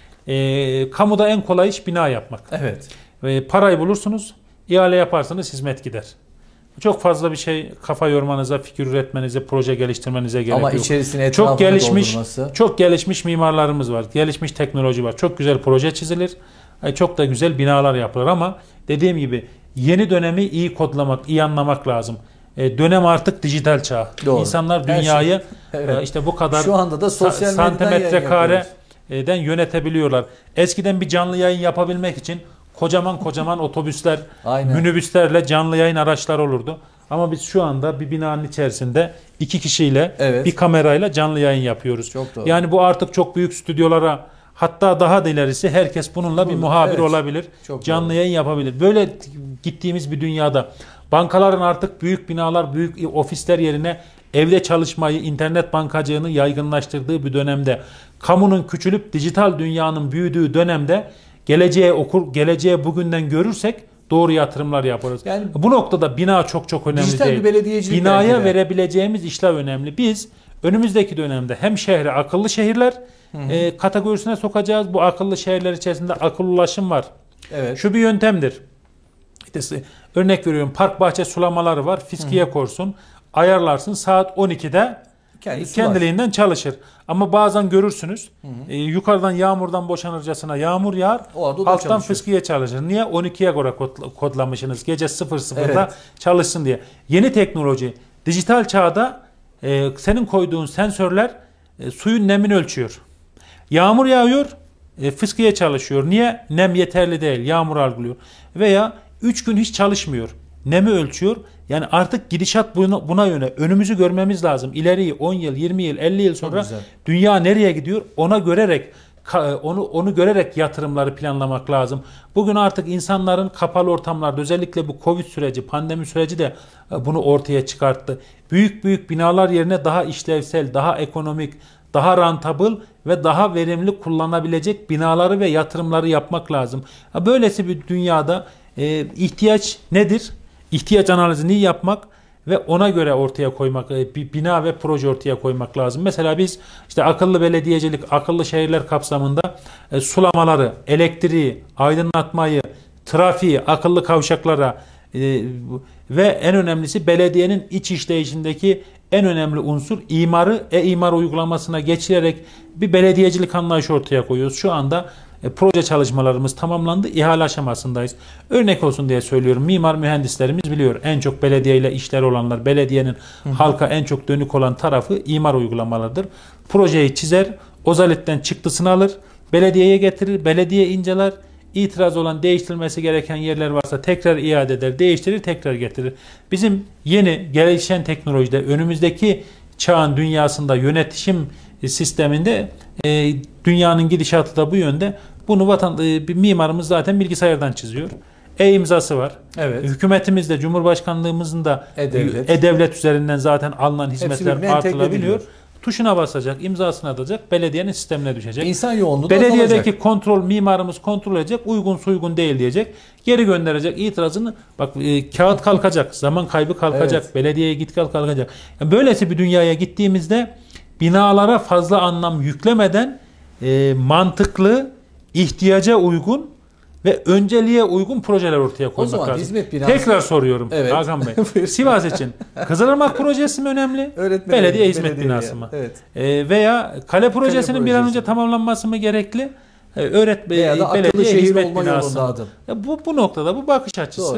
Speaker 2: E, kamuda en kolay iş bina yapmak.
Speaker 1: Evet.
Speaker 2: E, parayı bulursunuz, ihale yaparsanız hizmet gider. Çok fazla bir şey kafa yormanıza, fikir üretmenize, proje geliştirmenize gerek
Speaker 1: Ama
Speaker 2: yok.
Speaker 1: içerisine etrafını
Speaker 2: çok gelişmiş,
Speaker 1: doldurması.
Speaker 2: çok gelişmiş mimarlarımız var. Gelişmiş teknoloji var. Çok güzel proje çizilir. Çok da güzel binalar yapılır ama dediğim gibi yeni dönemi iyi kodlamak, iyi anlamak lazım. E, dönem artık dijital çağ. Doğru. İnsanlar dünyayı şey, evet. e, işte bu kadar
Speaker 1: şu anda da sosyal
Speaker 2: santimetre kareden yönetebiliyorlar. Eskiden bir canlı yayın yapabilmek için kocaman kocaman otobüsler, Aynen. minibüslerle canlı yayın araçlar olurdu. Ama biz şu anda bir binanın içerisinde iki kişiyle evet. bir kamerayla canlı yayın yapıyoruz.
Speaker 1: Çok doğru.
Speaker 2: Yani bu artık çok büyük stüdyolara, hatta daha da ilerisi herkes bununla Bunu, bir muhabir evet. olabilir. Çok canlı doğru. yayın yapabilir. Böyle gittiğimiz bir dünyada bankaların artık büyük binalar, büyük ofisler yerine evde çalışmayı, internet bankacılığını yaygınlaştırdığı bir dönemde, kamunun küçülüp dijital dünyanın büyüdüğü dönemde geleceğe okur, geleceğe bugünden görürsek doğru yatırımlar yaparız. Yani bu noktada bina çok çok önemli
Speaker 1: dijital
Speaker 2: değil.
Speaker 1: Bir belediyecilik
Speaker 2: Binaya verebileceğimiz işlev önemli. Biz önümüzdeki dönemde hem şehre akıllı şehirler e, kategorisine sokacağız. Bu akıllı şehirler içerisinde akıllı ulaşım var. Evet. Şu bir yöntemdir. İşte, örnek veriyorum, park bahçe sulamaları var. Fiskiye Hı-hı. korsun. Ayarlarsın, saat on ikide Kendisi kendiliğinden var. çalışır. Ama bazen görürsünüz e, yukarıdan yağmurdan boşanırcasına yağmur yağar. Alttan fıskiye çalışır. Niye? on ikiye göre kod, kodlamışsınız. Gece sıfır sıfırda evet. çalışsın diye. Yeni teknoloji. Dijital çağda e, senin koyduğun sensörler e, suyun nemini ölçüyor. Yağmur yağıyor. E, fıskiye çalışıyor. Niye? Nem yeterli değil. Yağmur algılıyor. Veya üç gün hiç çalışmıyor. Nemi ölçüyor. Yani artık gidişat buna, buna yöne. Önümüzü görmemiz lazım. İleriyi on yıl, yirmi yıl, elli yıl sonra dünya nereye gidiyor? Ona görerek onu onu görerek yatırımları planlamak lazım. Bugün artık insanların kapalı ortamlarda, özellikle bu Covid süreci, pandemi süreci de bunu ortaya çıkarttı. Büyük büyük binalar yerine daha işlevsel, daha ekonomik, daha rentable ve daha verimli kullanabilecek binaları ve yatırımları yapmak lazım. Böylesi bir dünyada e, ihtiyaç nedir? İhtiyaç analizini yapmak ve ona göre ortaya koymak, bir bina ve proje ortaya koymak lazım. Mesela biz işte akıllı belediyecilik, akıllı şehirler kapsamında e, sulamaları, elektriği, aydınlatmayı, trafiği, akıllı kavşaklara e, ve en önemlisi belediyenin iç işleyişindeki en önemli unsur imarı e-imar uygulamasına geçirerek bir belediyecilik anlayışı ortaya koyuyoruz. Şu anda E, proje çalışmalarımız tamamlandı. İhale aşamasındayız. Örnek olsun diye söylüyorum. Mimar mühendislerimiz biliyor. En çok belediyeyle işleri olanlar, belediyenin hı hı. halka en çok dönük olan tarafı imar uygulamalarıdır. Projeyi çizer, OZALİT'ten çıktısını alır, belediyeye getirir, belediye inceler, itiraz olan, değiştirilmesi gereken yerler varsa tekrar iade eder, değiştirir, tekrar getirir. Bizim yeni gelişen teknolojide, önümüzdeki çağın dünyasında yönetişim sisteminde e, dünyanın gidişatı da bu yönde. Bunu vatan e, bir mimarımız zaten bilgisayardan çiziyor. E-imzası var. Evet. Hükümetimiz de, Cumhurbaşkanlığımızın da E-Devlet, E-Devlet üzerinden zaten alınan hizmetler artılabiliyor. Tuşuna basacak, imzasını atacak, belediyenin sistemine düşecek.
Speaker 1: İnsan yoğunluğu da
Speaker 2: belediyedeki
Speaker 1: azalacak.
Speaker 2: Kontrol mimarımız kontrol edecek, uygunsa uygun değil diyecek. Geri gönderecek, itirazını bak e, kağıt kalkacak, zaman kaybı kalkacak, evet. belediyeye git kal kalkacak. Yani böylesi bir dünyaya gittiğimizde binalara fazla anlam yüklemeden e, mantıklı, ihtiyaca uygun ve önceliğe uygun projeler ortaya koymak lazım.
Speaker 1: Hizmet binası...
Speaker 2: Tekrar soruyorum evet. Hakan Bey. Sivas için Kızılırmak projesi mi önemli? Öğretmen belediye evi, hizmet belediye binası mı? Evet. E, veya kale projesinin kale bir an önce tamamlanması mı gerekli? E, öğret veya da belediye hizmet binası mı? Bu, bu noktada bu bakış açısı. Doğru.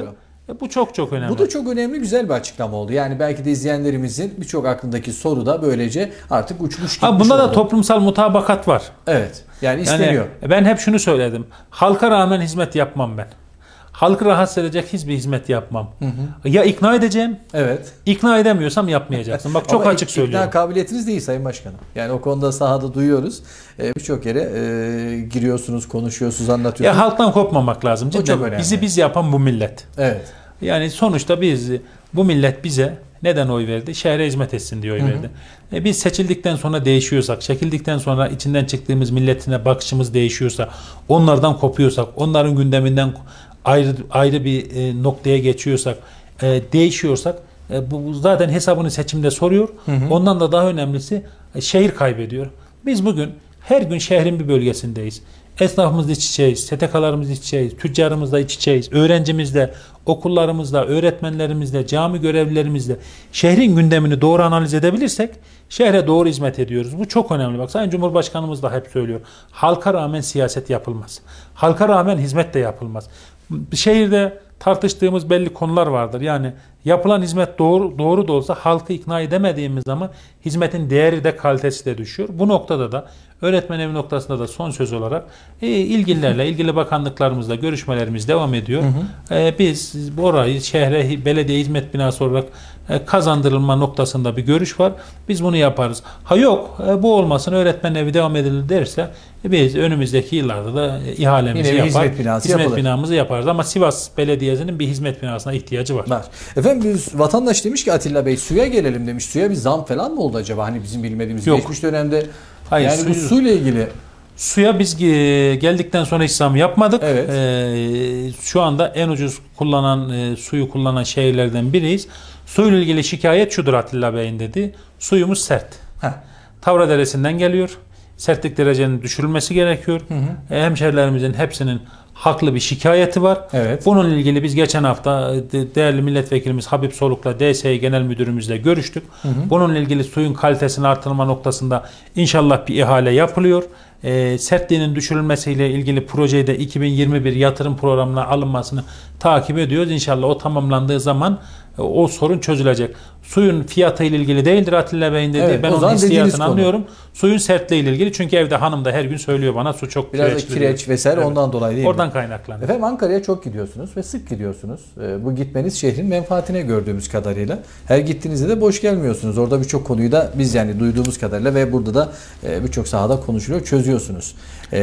Speaker 2: E, bu çok çok önemli.
Speaker 1: Bu da çok önemli, güzel bir açıklama oldu. Yani belki de izleyenlerimizin birçok aklındaki soru da böylece artık uçmuş gitmiş
Speaker 2: ha, bunda
Speaker 1: oldu.
Speaker 2: da toplumsal mutabakat var.
Speaker 1: Evet. Yani isteniyor.
Speaker 2: Yani ben hep şunu söyledim. Halka rağmen hizmet yapmam ben. Halkı rahatsız edecek hiçbir hizmet yapmam. Hı hı. Ya ikna edeceğim.
Speaker 1: Evet.
Speaker 2: İkna edemiyorsam yapmayacaksın. Bak çok
Speaker 1: Ama
Speaker 2: açık söylüyorum.
Speaker 1: İkna kabiliyetiniz değil Sayın Başkanım. Yani o konuda sahada duyuyoruz. Ee, Birçok yere e, giriyorsunuz, konuşuyorsunuz, anlatıyorsunuz.
Speaker 2: Ya halktan kopmamak lazım. Cidden.
Speaker 1: Çok önemli.
Speaker 2: Bizi biz yapan bu millet.
Speaker 1: Evet.
Speaker 2: Yani sonuçta biz, bu millet bize neden oy verdi? Şehre hizmet etsin diye oy verdi. Hı hı. E biz seçildikten sonra değişiyorsak, çekildikten sonra içinden çıktığımız milletine bakışımız değişiyorsa, onlardan kopuyorsak, onların gündeminden ayrı ayrı bir e, noktaya geçiyorsak, e, değişiyorsak, e, bu zaten hesabını seçimde soruyor. Hı hı. Ondan da daha önemlisi e, şehir kaybediyor. Biz bugün her gün şehrin bir bölgesindeyiz. Esnafımızla iç içeyiz, S T K'larımızla iç içeyiz, tüccarımızla iç içeyiz, öğrencimizle, okullarımızla, öğretmenlerimizle, cami görevlilerimizle şehrin gündemini doğru analiz edebilirsek şehre doğru hizmet ediyoruz. Bu çok önemli. Bak Sayın Cumhurbaşkanımız da hep söylüyor. Halka rağmen siyaset yapılmaz. Halka rağmen hizmet de yapılmaz. Şehirde tartıştığımız belli konular vardır. Yani yapılan hizmet doğru doğru da olsa halkı ikna edemediğimiz zaman hizmetin değeri de kalitesi de düşüyor. Bu noktada da öğretmen evi noktasında da son söz olarak e, ilgililerle, ilgili bakanlıklarımızla görüşmelerimiz devam ediyor. Hı hı. E, biz orayı şehre belediye hizmet binası olarak e, kazandırılma noktasında bir görüş var. Biz bunu yaparız. Ha yok e, bu olmasın, öğretmen evi devam edilir derse e, biz önümüzdeki yıllarda da e, ihalemizi
Speaker 1: Yine
Speaker 2: yapar.
Speaker 1: Hizmet, binası
Speaker 2: hizmet binamızı yaparız. Ama Sivas Belediyesi'nin bir hizmet binasına ihtiyacı var.
Speaker 1: Var. Efendim biz, vatandaş demiş ki Atilla Bey suya gelelim demiş. Suya bir zam falan mı oldu acaba? Hani bizim bilmediğimiz
Speaker 2: Yok.
Speaker 1: geçmiş dönemde.
Speaker 2: Hayır,
Speaker 1: yani
Speaker 2: suyu,
Speaker 1: bu suyla ilgili.
Speaker 2: Suya biz geldikten sonra hiç zam yapmadık.
Speaker 1: Evet.
Speaker 2: Ee, şu anda en ucuz kullanan e, suyu kullanan şehirlerden biriyiz. Suyla ilgili şikayet şudur Atilla Bey'in dedi. Suyumuz sert.
Speaker 1: Heh.
Speaker 2: Tavra Deresi'nden geliyor. Sertlik derecenin düşürülmesi gerekiyor. Hı hı. E, hemşehrilerimizin hepsinin haklı bir şikayeti var.
Speaker 1: Evet.
Speaker 2: Bununla ilgili biz geçen hafta değerli milletvekilimiz Habib Soluk'la D S İ Genel Müdürümüzle görüştük. Hı hı. Bununla ilgili suyun kalitesini artırma noktasında inşallah bir ihale yapılıyor. E, sertliğinin düşürülmesiyle ilgili projeyi de iki bin yirmi bir yatırım programına alınmasını takip ediyoruz. İnşallah o tamamlandığı zaman e, o sorun çözülecek. Suyun fiyatı ile ilgili değildir Atilla Bey'in dediği. Evet, ben onun hissiyatını anlıyorum. Suyun sertliği ile ilgili. Çünkü evde hanım da her gün söylüyor bana su çok
Speaker 1: biraz kireçli. Biraz kireç vesaire, evet. Ondan dolayı değil
Speaker 2: Oradan
Speaker 1: mi?
Speaker 2: kaynaklanıyor.
Speaker 1: Efendim Ankara'ya çok gidiyorsunuz ve sık gidiyorsunuz. E, bu gitmeniz şehrin menfaatine gördüğümüz kadarıyla. Her gittiğinizde de boş gelmiyorsunuz. Orada birçok konuyu da biz yani duyduğumuz kadarıyla ve burada da e, birçok sahada konuşuluyor, çözüyorsunuz.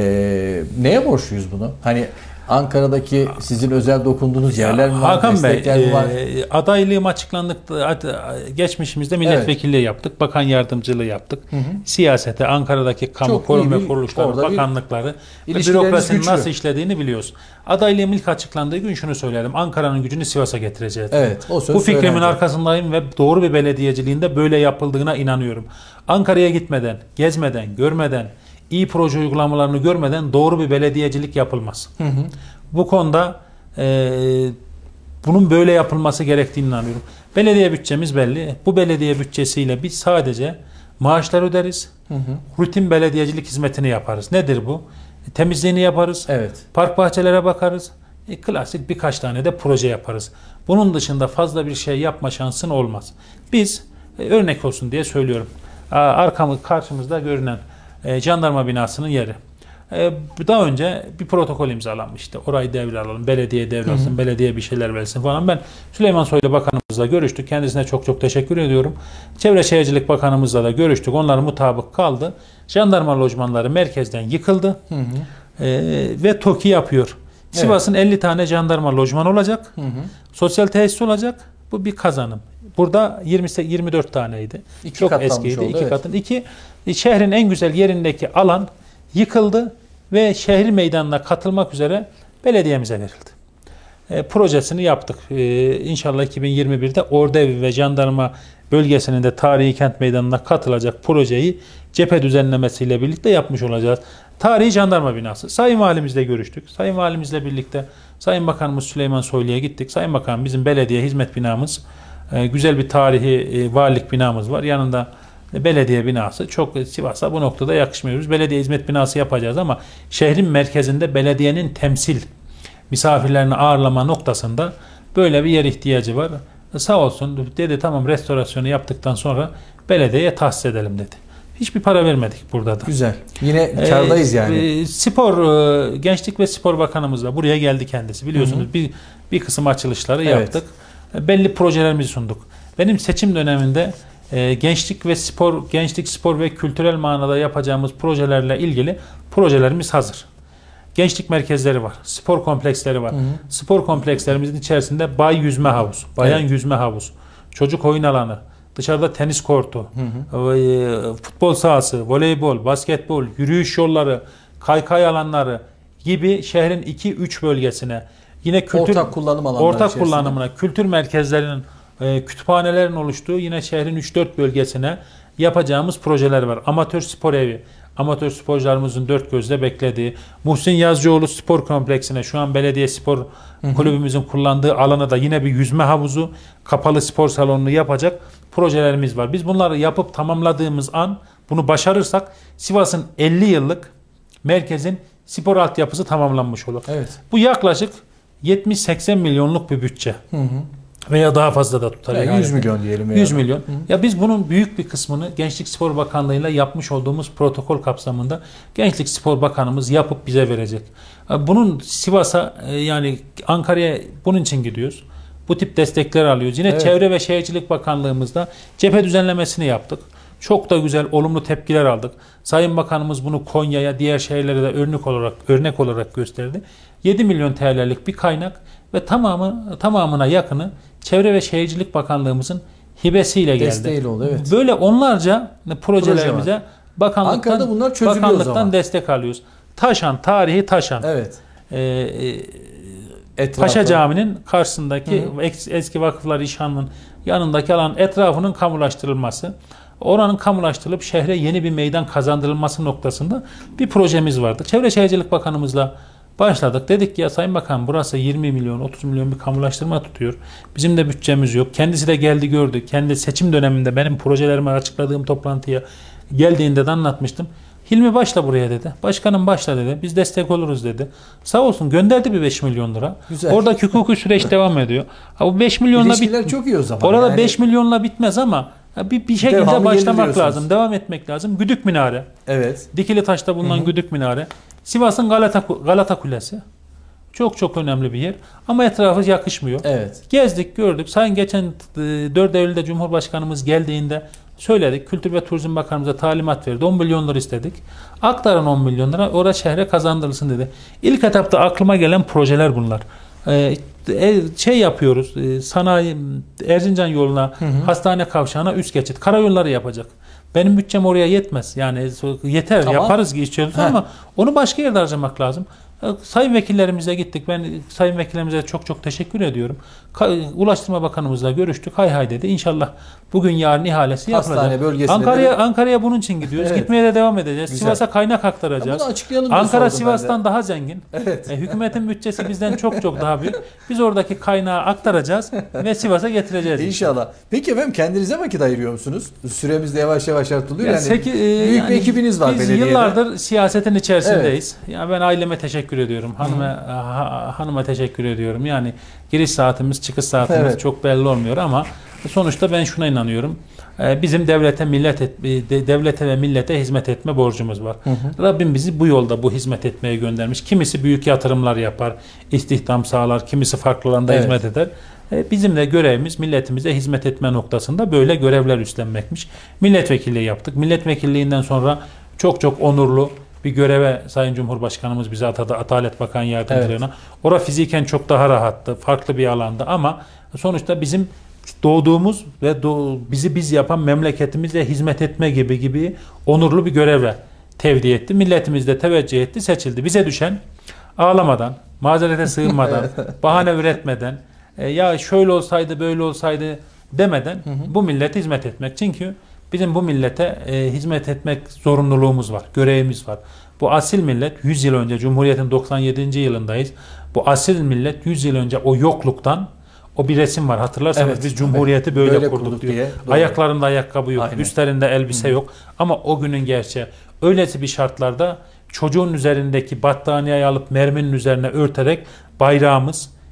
Speaker 1: E, neye borçluyuz bunu? Hani Ankara'daki sizin özel dokunduğunuz yerler mi var?
Speaker 2: Hakan Bey,
Speaker 1: mi var?
Speaker 2: E, adaylığım açıklandık. Geçmişimizde milletvekilliği evet. yaptık. Bakan yardımcılığı yaptık. Hı hı. Siyasete, Ankara'daki kamu kurum ve kuruluşları, bakanlıkları ve bürokrasinin güçlü. Nasıl işlediğini biliyoruz. Adaylığım ilk açıklandığı gün şunu söyledim. Ankara'nın gücünü Sivas'a getireceğiz.
Speaker 1: Evet, o söz
Speaker 2: Bu fikrimin
Speaker 1: söylendi.
Speaker 2: arkasındayım ve doğru bir belediyeciliğinde böyle yapıldığına inanıyorum. Ankara'ya gitmeden, gezmeden, görmeden, iyi proje uygulamalarını görmeden doğru bir belediyecilik yapılmaz. Hı hı. Bu konuda e, bunun böyle yapılması gerektiğini inanıyorum. Belediye bütçemiz belli. Bu belediye bütçesiyle biz sadece maaşlar öderiz. Hı hı. Rutin belediyecilik hizmetini yaparız. Nedir bu? E, temizliğini yaparız.
Speaker 1: Evet.
Speaker 2: Park bahçelere bakarız. E, klasik birkaç tane de proje yaparız. Bunun dışında fazla bir şey yapma şansın olmaz. Biz e, örnek olsun diye söylüyorum. Arkamız karşımızda görünen E, jandarma binasının yeri. E, daha önce bir protokol imzalanmıştı. Orayı devralalım, belediye devralsın, belediye bir şeyler versin falan. Ben Süleyman Soylu Bakanımızla görüştük. Kendisine çok çok teşekkür ediyorum. Çevre Şehircilik Bakanımızla da görüştük. Onlar mutabık kaldı. Jandarma lojmanları merkezden yıkıldı. Hı hı. E, ve TOKİ yapıyor. Evet. Sivas'ın elli tane jandarma lojman olacak. Hı hı. Sosyal tesis olacak. Bu bir kazanım. Burada yirmi yirmi dört taneydi. İki çok eskiydi. Oldu, iki evet. katın. İki, şehrin en güzel yerindeki alan yıkıldı ve şehir meydanına katılmak üzere belediyemize verildi. E, projesini yaptık. E, İnşallah iki bin yirmi birde Ordevi ve Jandarma bölgesinin de tarihi kent meydanına katılacak projeyi cephe düzenlemesiyle birlikte yapmış olacağız. Tarihi jandarma binası. Sayın Valimizle görüştük. Sayın Valimizle birlikte Sayın Bakanımız Süleyman Soylu'ya gittik. Sayın Bakan bizim belediye hizmet binamız, e, güzel bir tarihi e, valilik binamız var. Yanında e, belediye binası. Çok Sivas'a bu noktada yakışmıyoruz. Belediye hizmet binası yapacağız ama şehrin merkezinde belediyenin temsil, misafirlerini ağırlama noktasında Böyle bir yer ihtiyacı var. E, sağ olsun dedi, tamam restorasyonu yaptıktan sonra belediyeye tahsis edelim dedi. Hiçbir para vermedik burada da.
Speaker 1: Güzel. Yine kârdayız
Speaker 2: e,
Speaker 1: yani.
Speaker 2: E, spor, e, Gençlik ve Spor Bakanımız da buraya geldi kendisi. Biliyorsunuz hı hı. bir bir kısım açılışları evet. yaptık. E, belli projelerimizi sunduk. Benim seçim döneminde e, gençlik ve spor, gençlik, spor ve kültürel manada yapacağımız projelerle ilgili projelerimiz hazır. Gençlik merkezleri var, spor kompleksleri var. Hı hı. Spor komplekslerimizin içerisinde bay yüzme havuzu, bayan evet. yüzme havuzu, çocuk oyun alanı, dışarıda tenis kortu, hı hı. E, futbol sahası, voleybol, basketbol, yürüyüş yolları, kaykay alanları gibi şehrin iki üç bölgesine, yine kültür
Speaker 1: ortak kullanım alanları
Speaker 2: ortak kullanımına, kültür merkezlerinin, e, kütüphanelerin oluştuğu yine şehrin üç dört bölgesine yapacağımız projeler var. Amatör spor evi, amatör sporcularımızın dört gözle beklediği, Muhsin Yazıcıoğlu Spor Kompleksine, şu an belediye spor hı hı. kulübümüzün kullandığı alana da yine bir yüzme havuzu, kapalı spor salonunu yapacak projelerimiz var. Biz bunları yapıp tamamladığımız an, bunu başarırsak Sivas'ın elli yıllık merkezin spor altyapısı tamamlanmış olur.
Speaker 1: Evet.
Speaker 2: Bu yaklaşık yetmiş seksen milyonluk bir bütçe. Hı hı. Veya daha fazla da tutar.
Speaker 1: Yani yüz milyon diyelim.
Speaker 2: yüz milyon. Hı. Ya biz bunun büyük bir kısmını Gençlik Spor Bakanlığı'yla yapmış olduğumuz protokol kapsamında Gençlik Spor Bakanımız yapıp bize verecek. Bunun Sivas'a, yani Ankara'ya bunun için gidiyoruz. Bu tip destekler alıyoruz. Yine evet. Çevre ve Şehircilik Bakanlığımızda cephe düzenlemesini yaptık. Çok da güzel, olumlu tepkiler aldık. Sayın Bakanımız bunu Konya'ya, diğer şehirlere de örnek olarak örnek olarak gösterdi. yedi milyon T L'lik bir kaynak ve tamamı tamamına yakını Çevre ve Şehircilik Bakanlığımızın hibesiyle geldi.
Speaker 1: Desteğiyle oldu, evet.
Speaker 2: Böyle onlarca projelerimize Proje bakanlıktan, bunlar bakanlıktan destek alıyoruz. Taşan, tarihi Taşan.
Speaker 1: Evet.
Speaker 2: Ee, Paşa Camii'nin karşısındaki hı hı. eski Vakıflar İşhanı'nın yanındaki alan etrafının kamulaştırılması, oranın kamulaştırılıp şehre yeni bir meydan kazandırılması noktasında bir projemiz vardı. Çevre Şehircilik Bakanımızla başladık. Dedik ki ya Sayın Bakan, burası yirmi milyon otuz milyon bir kamulaştırma tutuyor. Bizim de bütçemiz yok. Kendisi de geldi gördü. Kendi seçim döneminde benim projelerimi açıkladığım toplantıya geldiğinde de anlatmıştım. Hilmi başla buraya dedi. Başkanım başla dedi. Biz destek oluruz dedi. Sağ olsun gönderdi bir beş milyon lira. Güzel. Oradaki hukuki süreç devam ediyor. Ha, bu beş milyonla
Speaker 1: bit- çok iyi o zaman.
Speaker 2: Orada
Speaker 1: yani.
Speaker 2: beş milyonla bitmez ama bir, bir şekilde devamı başlamak lazım. Devam etmek lazım. Güdük Minare.
Speaker 1: Evet.
Speaker 2: Dikili Taş'ta bulunan Hı-hı. Güdük Minare. Sivas'ın Galata, Galata Kulesi. Çok çok önemli bir yer. Ama etrafı yakışmıyor.
Speaker 1: Evet.
Speaker 2: Gezdik, gördük. Sayın geçen dört Eylül'de Cumhurbaşkanımız geldiğinde söyledik. Kültür ve Turizm Bakanımıza talimat verdi. on milyon lira istedik. Aktarın on milyon lira. Orada şehre kazandırılsın dedi. İlk etapta aklıma gelen projeler bunlar. Ee, şey yapıyoruz. E, sanayi Erzincan yoluna, hı hı. hastane kavşağına üst geçit. Karayolları yapacak. Benim bütçem oraya yetmez. Yani yeter, tamam. yaparız ki içiyoruz ama onu başka yerde harcamak lazım. Sayın vekillerimize gittik. Ben sayın vekillerimize çok çok teşekkür ediyorum. Ulaştırma Bakanımızla görüştük. Hay hay dedi. İnşallah bugün yarın ihalesi yapılacak. Ankara'ya Ankara'ya bunun için gidiyoruz. Evet. Gitmeye de devam edeceğiz. Güzel. Sivas'a kaynak aktaracağız. Ankara Sivas'tan daha zengin. Evet. E, hükümetin bütçesi bizden çok çok daha büyük. Biz oradaki kaynağı aktaracağız ve Sivas'a getireceğiz.
Speaker 1: İnşallah. Peki efendim, kendinize vakit ayırıyor musunuz? Süremiz de yavaş yavaş artılıyor.
Speaker 2: Ya
Speaker 1: yani
Speaker 2: seki, e,
Speaker 1: büyük
Speaker 2: yani
Speaker 1: bir ekibiniz var
Speaker 2: biz
Speaker 1: belediyede.
Speaker 2: Biz yıllardır siyasetin içerisindeyiz. Evet. Ya ben aileme teşekkür ediyorum. Hanıma ha, hanıma teşekkür ediyorum. Yani giriş saatimiz, çıkış saatimiz evet. çok belli olmuyor ama sonuçta ben şuna inanıyorum. Bizim devlete, millet et, devlete ve millete hizmet etme borcumuz var. Hı hı. Rabbim bizi bu yolda bu hizmet etmeye göndermiş. Kimisi büyük yatırımlar yapar, istihdam sağlar, kimisi farklı alanda evet. hizmet eder. Bizim de görevimiz milletimize hizmet etme noktasında böyle görevler üstlenmekmiş. Milletvekilliği yaptık. Milletvekilliğinden sonra çok çok onurlu bir göreve Sayın Cumhurbaşkanımız bize atadı, Adalet Bakan Yardımcılığına. Evet. Orada fiziken çok daha rahattı, farklı bir alanda ama sonuçta bizim doğduğumuz ve doğ, bizi biz yapan memleketimize hizmet etme gibi gibi onurlu bir göreve tevdi etti. Milletimiz de teveccüh etti, seçildi. Bize düşen ağlamadan, mazerete sığınmadan, bahane üretmeden, e, ya şöyle olsaydı, böyle olsaydı demeden hı hı. bu millete hizmet etmek. Çünkü bizim bu millete e, hizmet etmek zorunluluğumuz var, görevimiz var. Bu asil millet yüz yıl önce, Cumhuriyet'in doksan yedinci yılındayız. Bu asil millet yüz yıl önce o yokluktan, o bir resim var hatırlarsanız evet, biz Cumhuriyeti böyle, böyle kurduk, kurduk diyor. Diye, Ayaklarında ayakkabı yok, aynen. Üstlerinde elbise Hı. yok. Ama o günün gerçeği öylesi bir şartlarda çocuğun üzerindeki battaniyeyi alıp merminin üzerine örterek bayrağımız,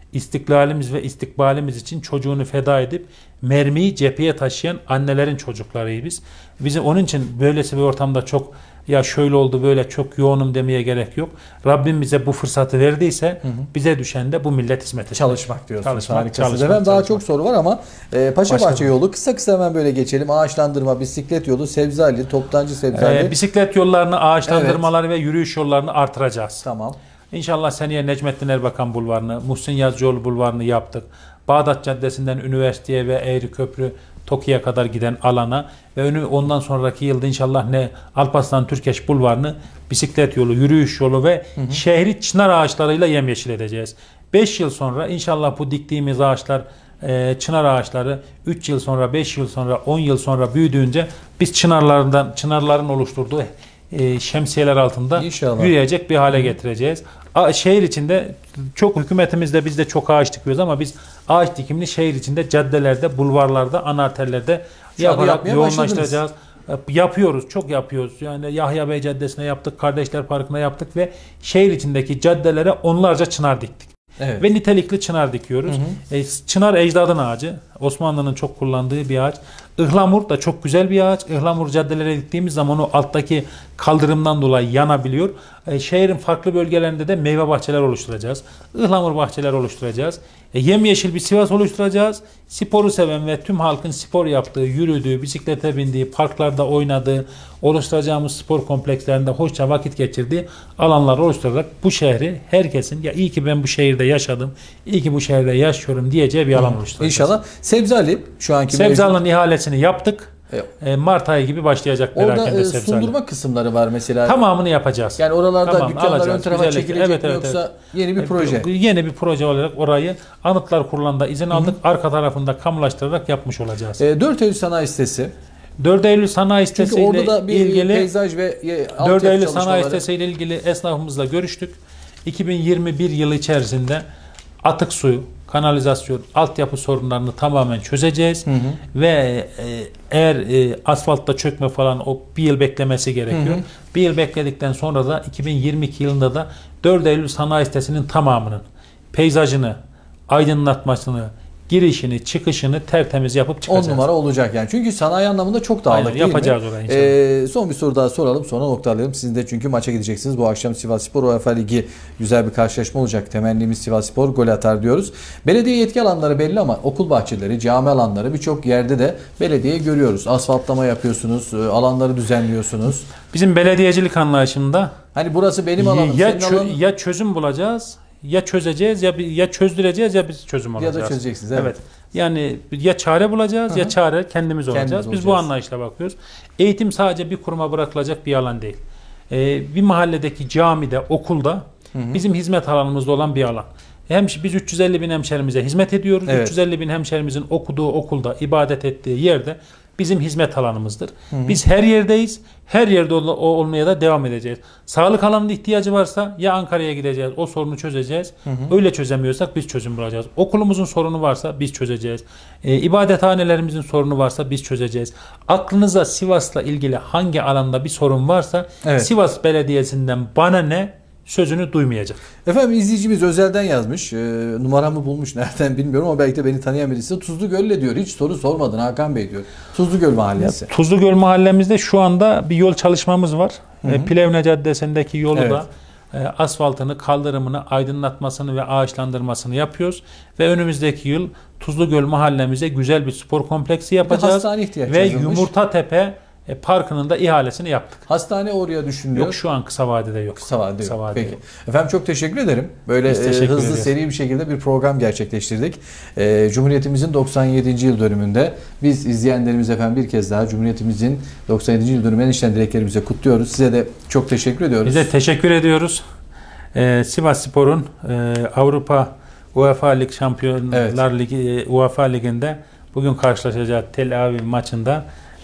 Speaker 2: İstiklalimiz ve istikbalimiz için çocuğunu feda edip mermiyi cepheye taşıyan annelerin çocuklarıyız biz. Bizim onun için böylesi bir ortamda çok ya şöyle oldu böyle çok yoğunum demeye gerek yok. Rabbim bize bu fırsatı verdiyse hı hı. bize düşen de bu millet hizmeti.
Speaker 1: Çalışmak diyorsunuz.
Speaker 2: Çalışmak,
Speaker 1: Harikasınız.
Speaker 2: çalışmak,
Speaker 1: Efendim daha
Speaker 2: çalışmak.
Speaker 1: çok soru var ama e, Paşabahçe yolu kısa kısa hemen böyle geçelim. Ağaçlandırma, bisiklet yolu, Sebzali, Toptancı Sebzali.
Speaker 2: Ee, bisiklet yollarını, ağaçlandırmaları evet. ve yürüyüş yollarını artıracağız.
Speaker 1: Tamam.
Speaker 2: İnşallah seneye Necmettin Erbakan Bulvarı'nı, Muhsin Yazıcıoğlu Bulvarı'nı yaptık. Bağdat Caddesi'nden üniversiteye ve Eğri Köprü Toki'ye kadar giden alana ve önü ondan sonraki yılda inşallah ne Alparslan Türkeş Bulvarı'nı bisiklet yolu, yürüyüş yolu ve hı hı. şehri çınar ağaçlarıyla yemyeşil edeceğiz. beş yıl sonra inşallah bu diktiğimiz ağaçlar, e, çınar ağaçları üç yıl sonra, beş yıl sonra, on yıl sonra büyüdüğünce biz çınarlardan, çınarların oluşturduğu e, şemsiyeler altında inşallah. yürüyecek bir hale getireceğiz. A, şehir içinde çok hükümetimizde biz de çok ağaç dikiyoruz ama biz ağaç dikimini şehir içinde caddelerde, bulvarlarda, ana arterlerde yaparak yoğunlaştıracağız. Yapıyoruz, çok yapıyoruz. Yani Yahya Bey Caddesi'ne yaptık, Kardeşler Parkı'na yaptık ve şehir içindeki caddelere onlarca çınar diktik. Evet. Ve nitelikli çınar dikiyoruz. Hı hı. E, çınar ecdadın ağacı. Osmanlı'nın çok kullandığı bir ağaç. Ihlamur da çok güzel bir ağaç. Ihlamur caddelere diktiğimiz zaman o alttaki kaldırımdan dolayı yanabiliyor. E, şehrin farklı bölgelerinde de meyve bahçeler oluşturacağız. Ihlamur bahçeler oluşturacağız. E, yemyeşil bir Sivas oluşturacağız. Sporu seven ve tüm halkın spor yaptığı, yürüdüğü, bisiklete bindiği, parklarda oynadığı, oluşturacağımız spor komplekslerinde hoşça vakit geçirdiği alanlar oluşturarak bu şehri herkesin ya iyi ki ben bu şehirde yaşadım, iyi ki bu şehirde yaşıyorum diyeceği bir alan hmm. oluşturacağız.
Speaker 1: İnşallah. Sebzali şu anki
Speaker 2: Sebzali'nin ihalesini yaptık. Evet. Mart ayı gibi başlayacak.
Speaker 1: Orada e, sundurma kısımları var mesela.
Speaker 2: Tamamını yapacağız.
Speaker 1: Yani oralarda tamam, dükkanlar alacağız. Ön tarafa çekilecek evet, evet, yoksa evet. yeni bir proje?
Speaker 2: Yeni bir proje olarak orayı Anıtlar Kurulu'nda izin aldık. Hı-hı. Arka tarafında kamulaştırarak yapmış olacağız.
Speaker 1: E, dört Eylül Sanayi Sitesi.
Speaker 2: dört Eylül Sanayi Sitesi ile
Speaker 1: orada da bir
Speaker 2: ilgili
Speaker 1: peyzaj ve
Speaker 2: dört Eylül Sanayi Sitesi ile ilgili esnafımızla görüştük. iki bin yirmi bir yılı içerisinde atık suyu, kanalizasyon, altyapı sorunlarını tamamen çözeceğiz. Hı hı. Ve e, eğer e, asfaltta çökme falan o bir yıl beklemesi gerekiyor. Hı hı. Bir yıl bekledikten sonra da iki bin yirmi iki yılında da dört Eylül Sanayi Sitesi'nin tamamının peyzajını, aydınlatmasını, girişini, çıkışını tertemiz yapıp çıkacağız.
Speaker 1: on numara olacak yani. Çünkü sanayi anlamında çok dağılık. Aynen, değil
Speaker 2: yapacağız
Speaker 1: mi?
Speaker 2: Orayı inşallah.
Speaker 1: Ee, son bir soru daha soralım sonra noktalayalım. Sizin de çünkü maça gideceksiniz. Bu akşam Sivasspor UEFA Ligi güzel bir karşılaşma olacak. Temennimiz Sivasspor gol atar diyoruz. Belediye yetki alanları belli ama okul bahçeleri, cami alanları birçok yerde de belediye görüyoruz. Asfaltlama yapıyorsunuz, alanları düzenliyorsunuz.
Speaker 2: Bizim belediyecilik anlayışında
Speaker 1: hani burası benim alanım,
Speaker 2: ya,
Speaker 1: senin
Speaker 2: çö-
Speaker 1: alanın.
Speaker 2: Ya çözüm bulacağız, ya çözeceğiz ya ya çözdüreceğiz ya biz çözüm olacağız.
Speaker 1: Ya da çözeceksiniz. Evet. evet.
Speaker 2: Yani ya çare bulacağız Hı-hı. ya çare kendimiz, kendimiz olacağız. Biz
Speaker 1: olacağız.
Speaker 2: bu anlayışla bakıyoruz. Eğitim sadece bir kuruma bırakılacak bir alan değil. Ee, bir mahalledeki camide, okulda Hı-hı. bizim hizmet alanımızda olan bir alan. Hem biz üç yüz elli bin hemşerimize hizmet ediyoruz. Evet. üç yüz elli bin hemşerimizin okuduğu okulda, ibadet ettiği yerde bizim hizmet alanımızdır. Hı hı. Biz her yerdeyiz. Her yerde ol- olmaya da devam edeceğiz. Sağlık alanında ihtiyacı varsa ya Ankara'ya gideceğiz. O sorunu çözeceğiz. Hı hı. Öyle çözemiyorsak biz çözüm bulacağız. Okulumuzun sorunu varsa biz çözeceğiz. E, ibadethanelerimizin sorunu varsa biz çözeceğiz. Aklınıza Sivas'la ilgili hangi alanda bir sorun varsa evet. Sivas Belediyesi'nden bana ne sözünü duymayacak.
Speaker 1: Efendim izleyicimiz özelden yazmış. E, numaramı bulmuş nereden bilmiyorum ama belki de beni tanıyan birisi. Tuzlugöl'le diyor. Hiç soru sormadın Hakan Bey diyor. Tuzlugöl Mahallesi.
Speaker 2: Ya, Tuzlugöl Mahallemizde şu anda bir yol çalışmamız var. Hı hı. E, Plevne Caddesi'ndeki yolu evet. da e, asfaltını, kaldırımını, aydınlatmasını ve ağaçlandırmasını yapıyoruz. Ve önümüzdeki yıl Tuzlugöl Mahallemize güzel bir spor kompleksi yapacağız. Ve Yumurtatepe E, parkının da ihalesini yaptık.
Speaker 1: Hastane oraya düşünülüyor.
Speaker 2: Yok şu an kısa vadede yok.
Speaker 1: Kısa vadede
Speaker 2: kısa
Speaker 1: yok.
Speaker 2: Vadede
Speaker 1: Peki.
Speaker 2: Yok.
Speaker 1: Efendim çok teşekkür ederim. Böyle e, hızlı ediyoruz. Seri bir şekilde bir program gerçekleştirdik. E, Cumhuriyetimizin doksan yedinci yıl dönümünde biz izleyenlerimiz efendim bir kez daha Cumhuriyetimizin doksan yedinci yıl dönümünden içten dileklerimizi kutluyoruz. Size de çok teşekkür ediyoruz.
Speaker 2: Bize teşekkür ediyoruz. Ee, Sivasspor'un e, Avrupa UEFA Lig Şampiyonlar evet. Ligi UEFA Ligi'nde bugün karşılaşacağı Tel Aviv maçında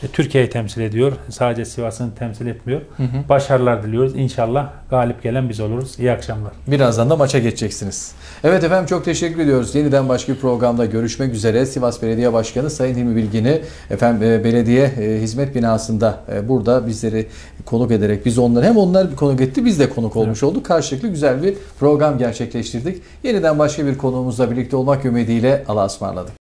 Speaker 2: E, Türkiye'yi temsil ediyor. Sadece Sivas'ını temsil etmiyor. Hı hı. Başarılar diliyoruz. İnşallah galip gelen biz oluruz. İyi akşamlar.
Speaker 1: Birazdan da maça geçeceksiniz. Evet efendim, çok teşekkür ediyoruz. Yeniden başka bir programda görüşmek üzere. Sivas Belediye Başkanı Sayın Hilmi Bilgin'i efendim belediye hizmet binasında burada bizleri konuk ederek, biz onları hem onlar bir konuk etti, biz de konuk olmuş evet. olduk. Karşılıklı güzel bir program gerçekleştirdik. Yeniden başka bir konuğumuzla birlikte olmak ümidiyle Allah'a ısmarladık.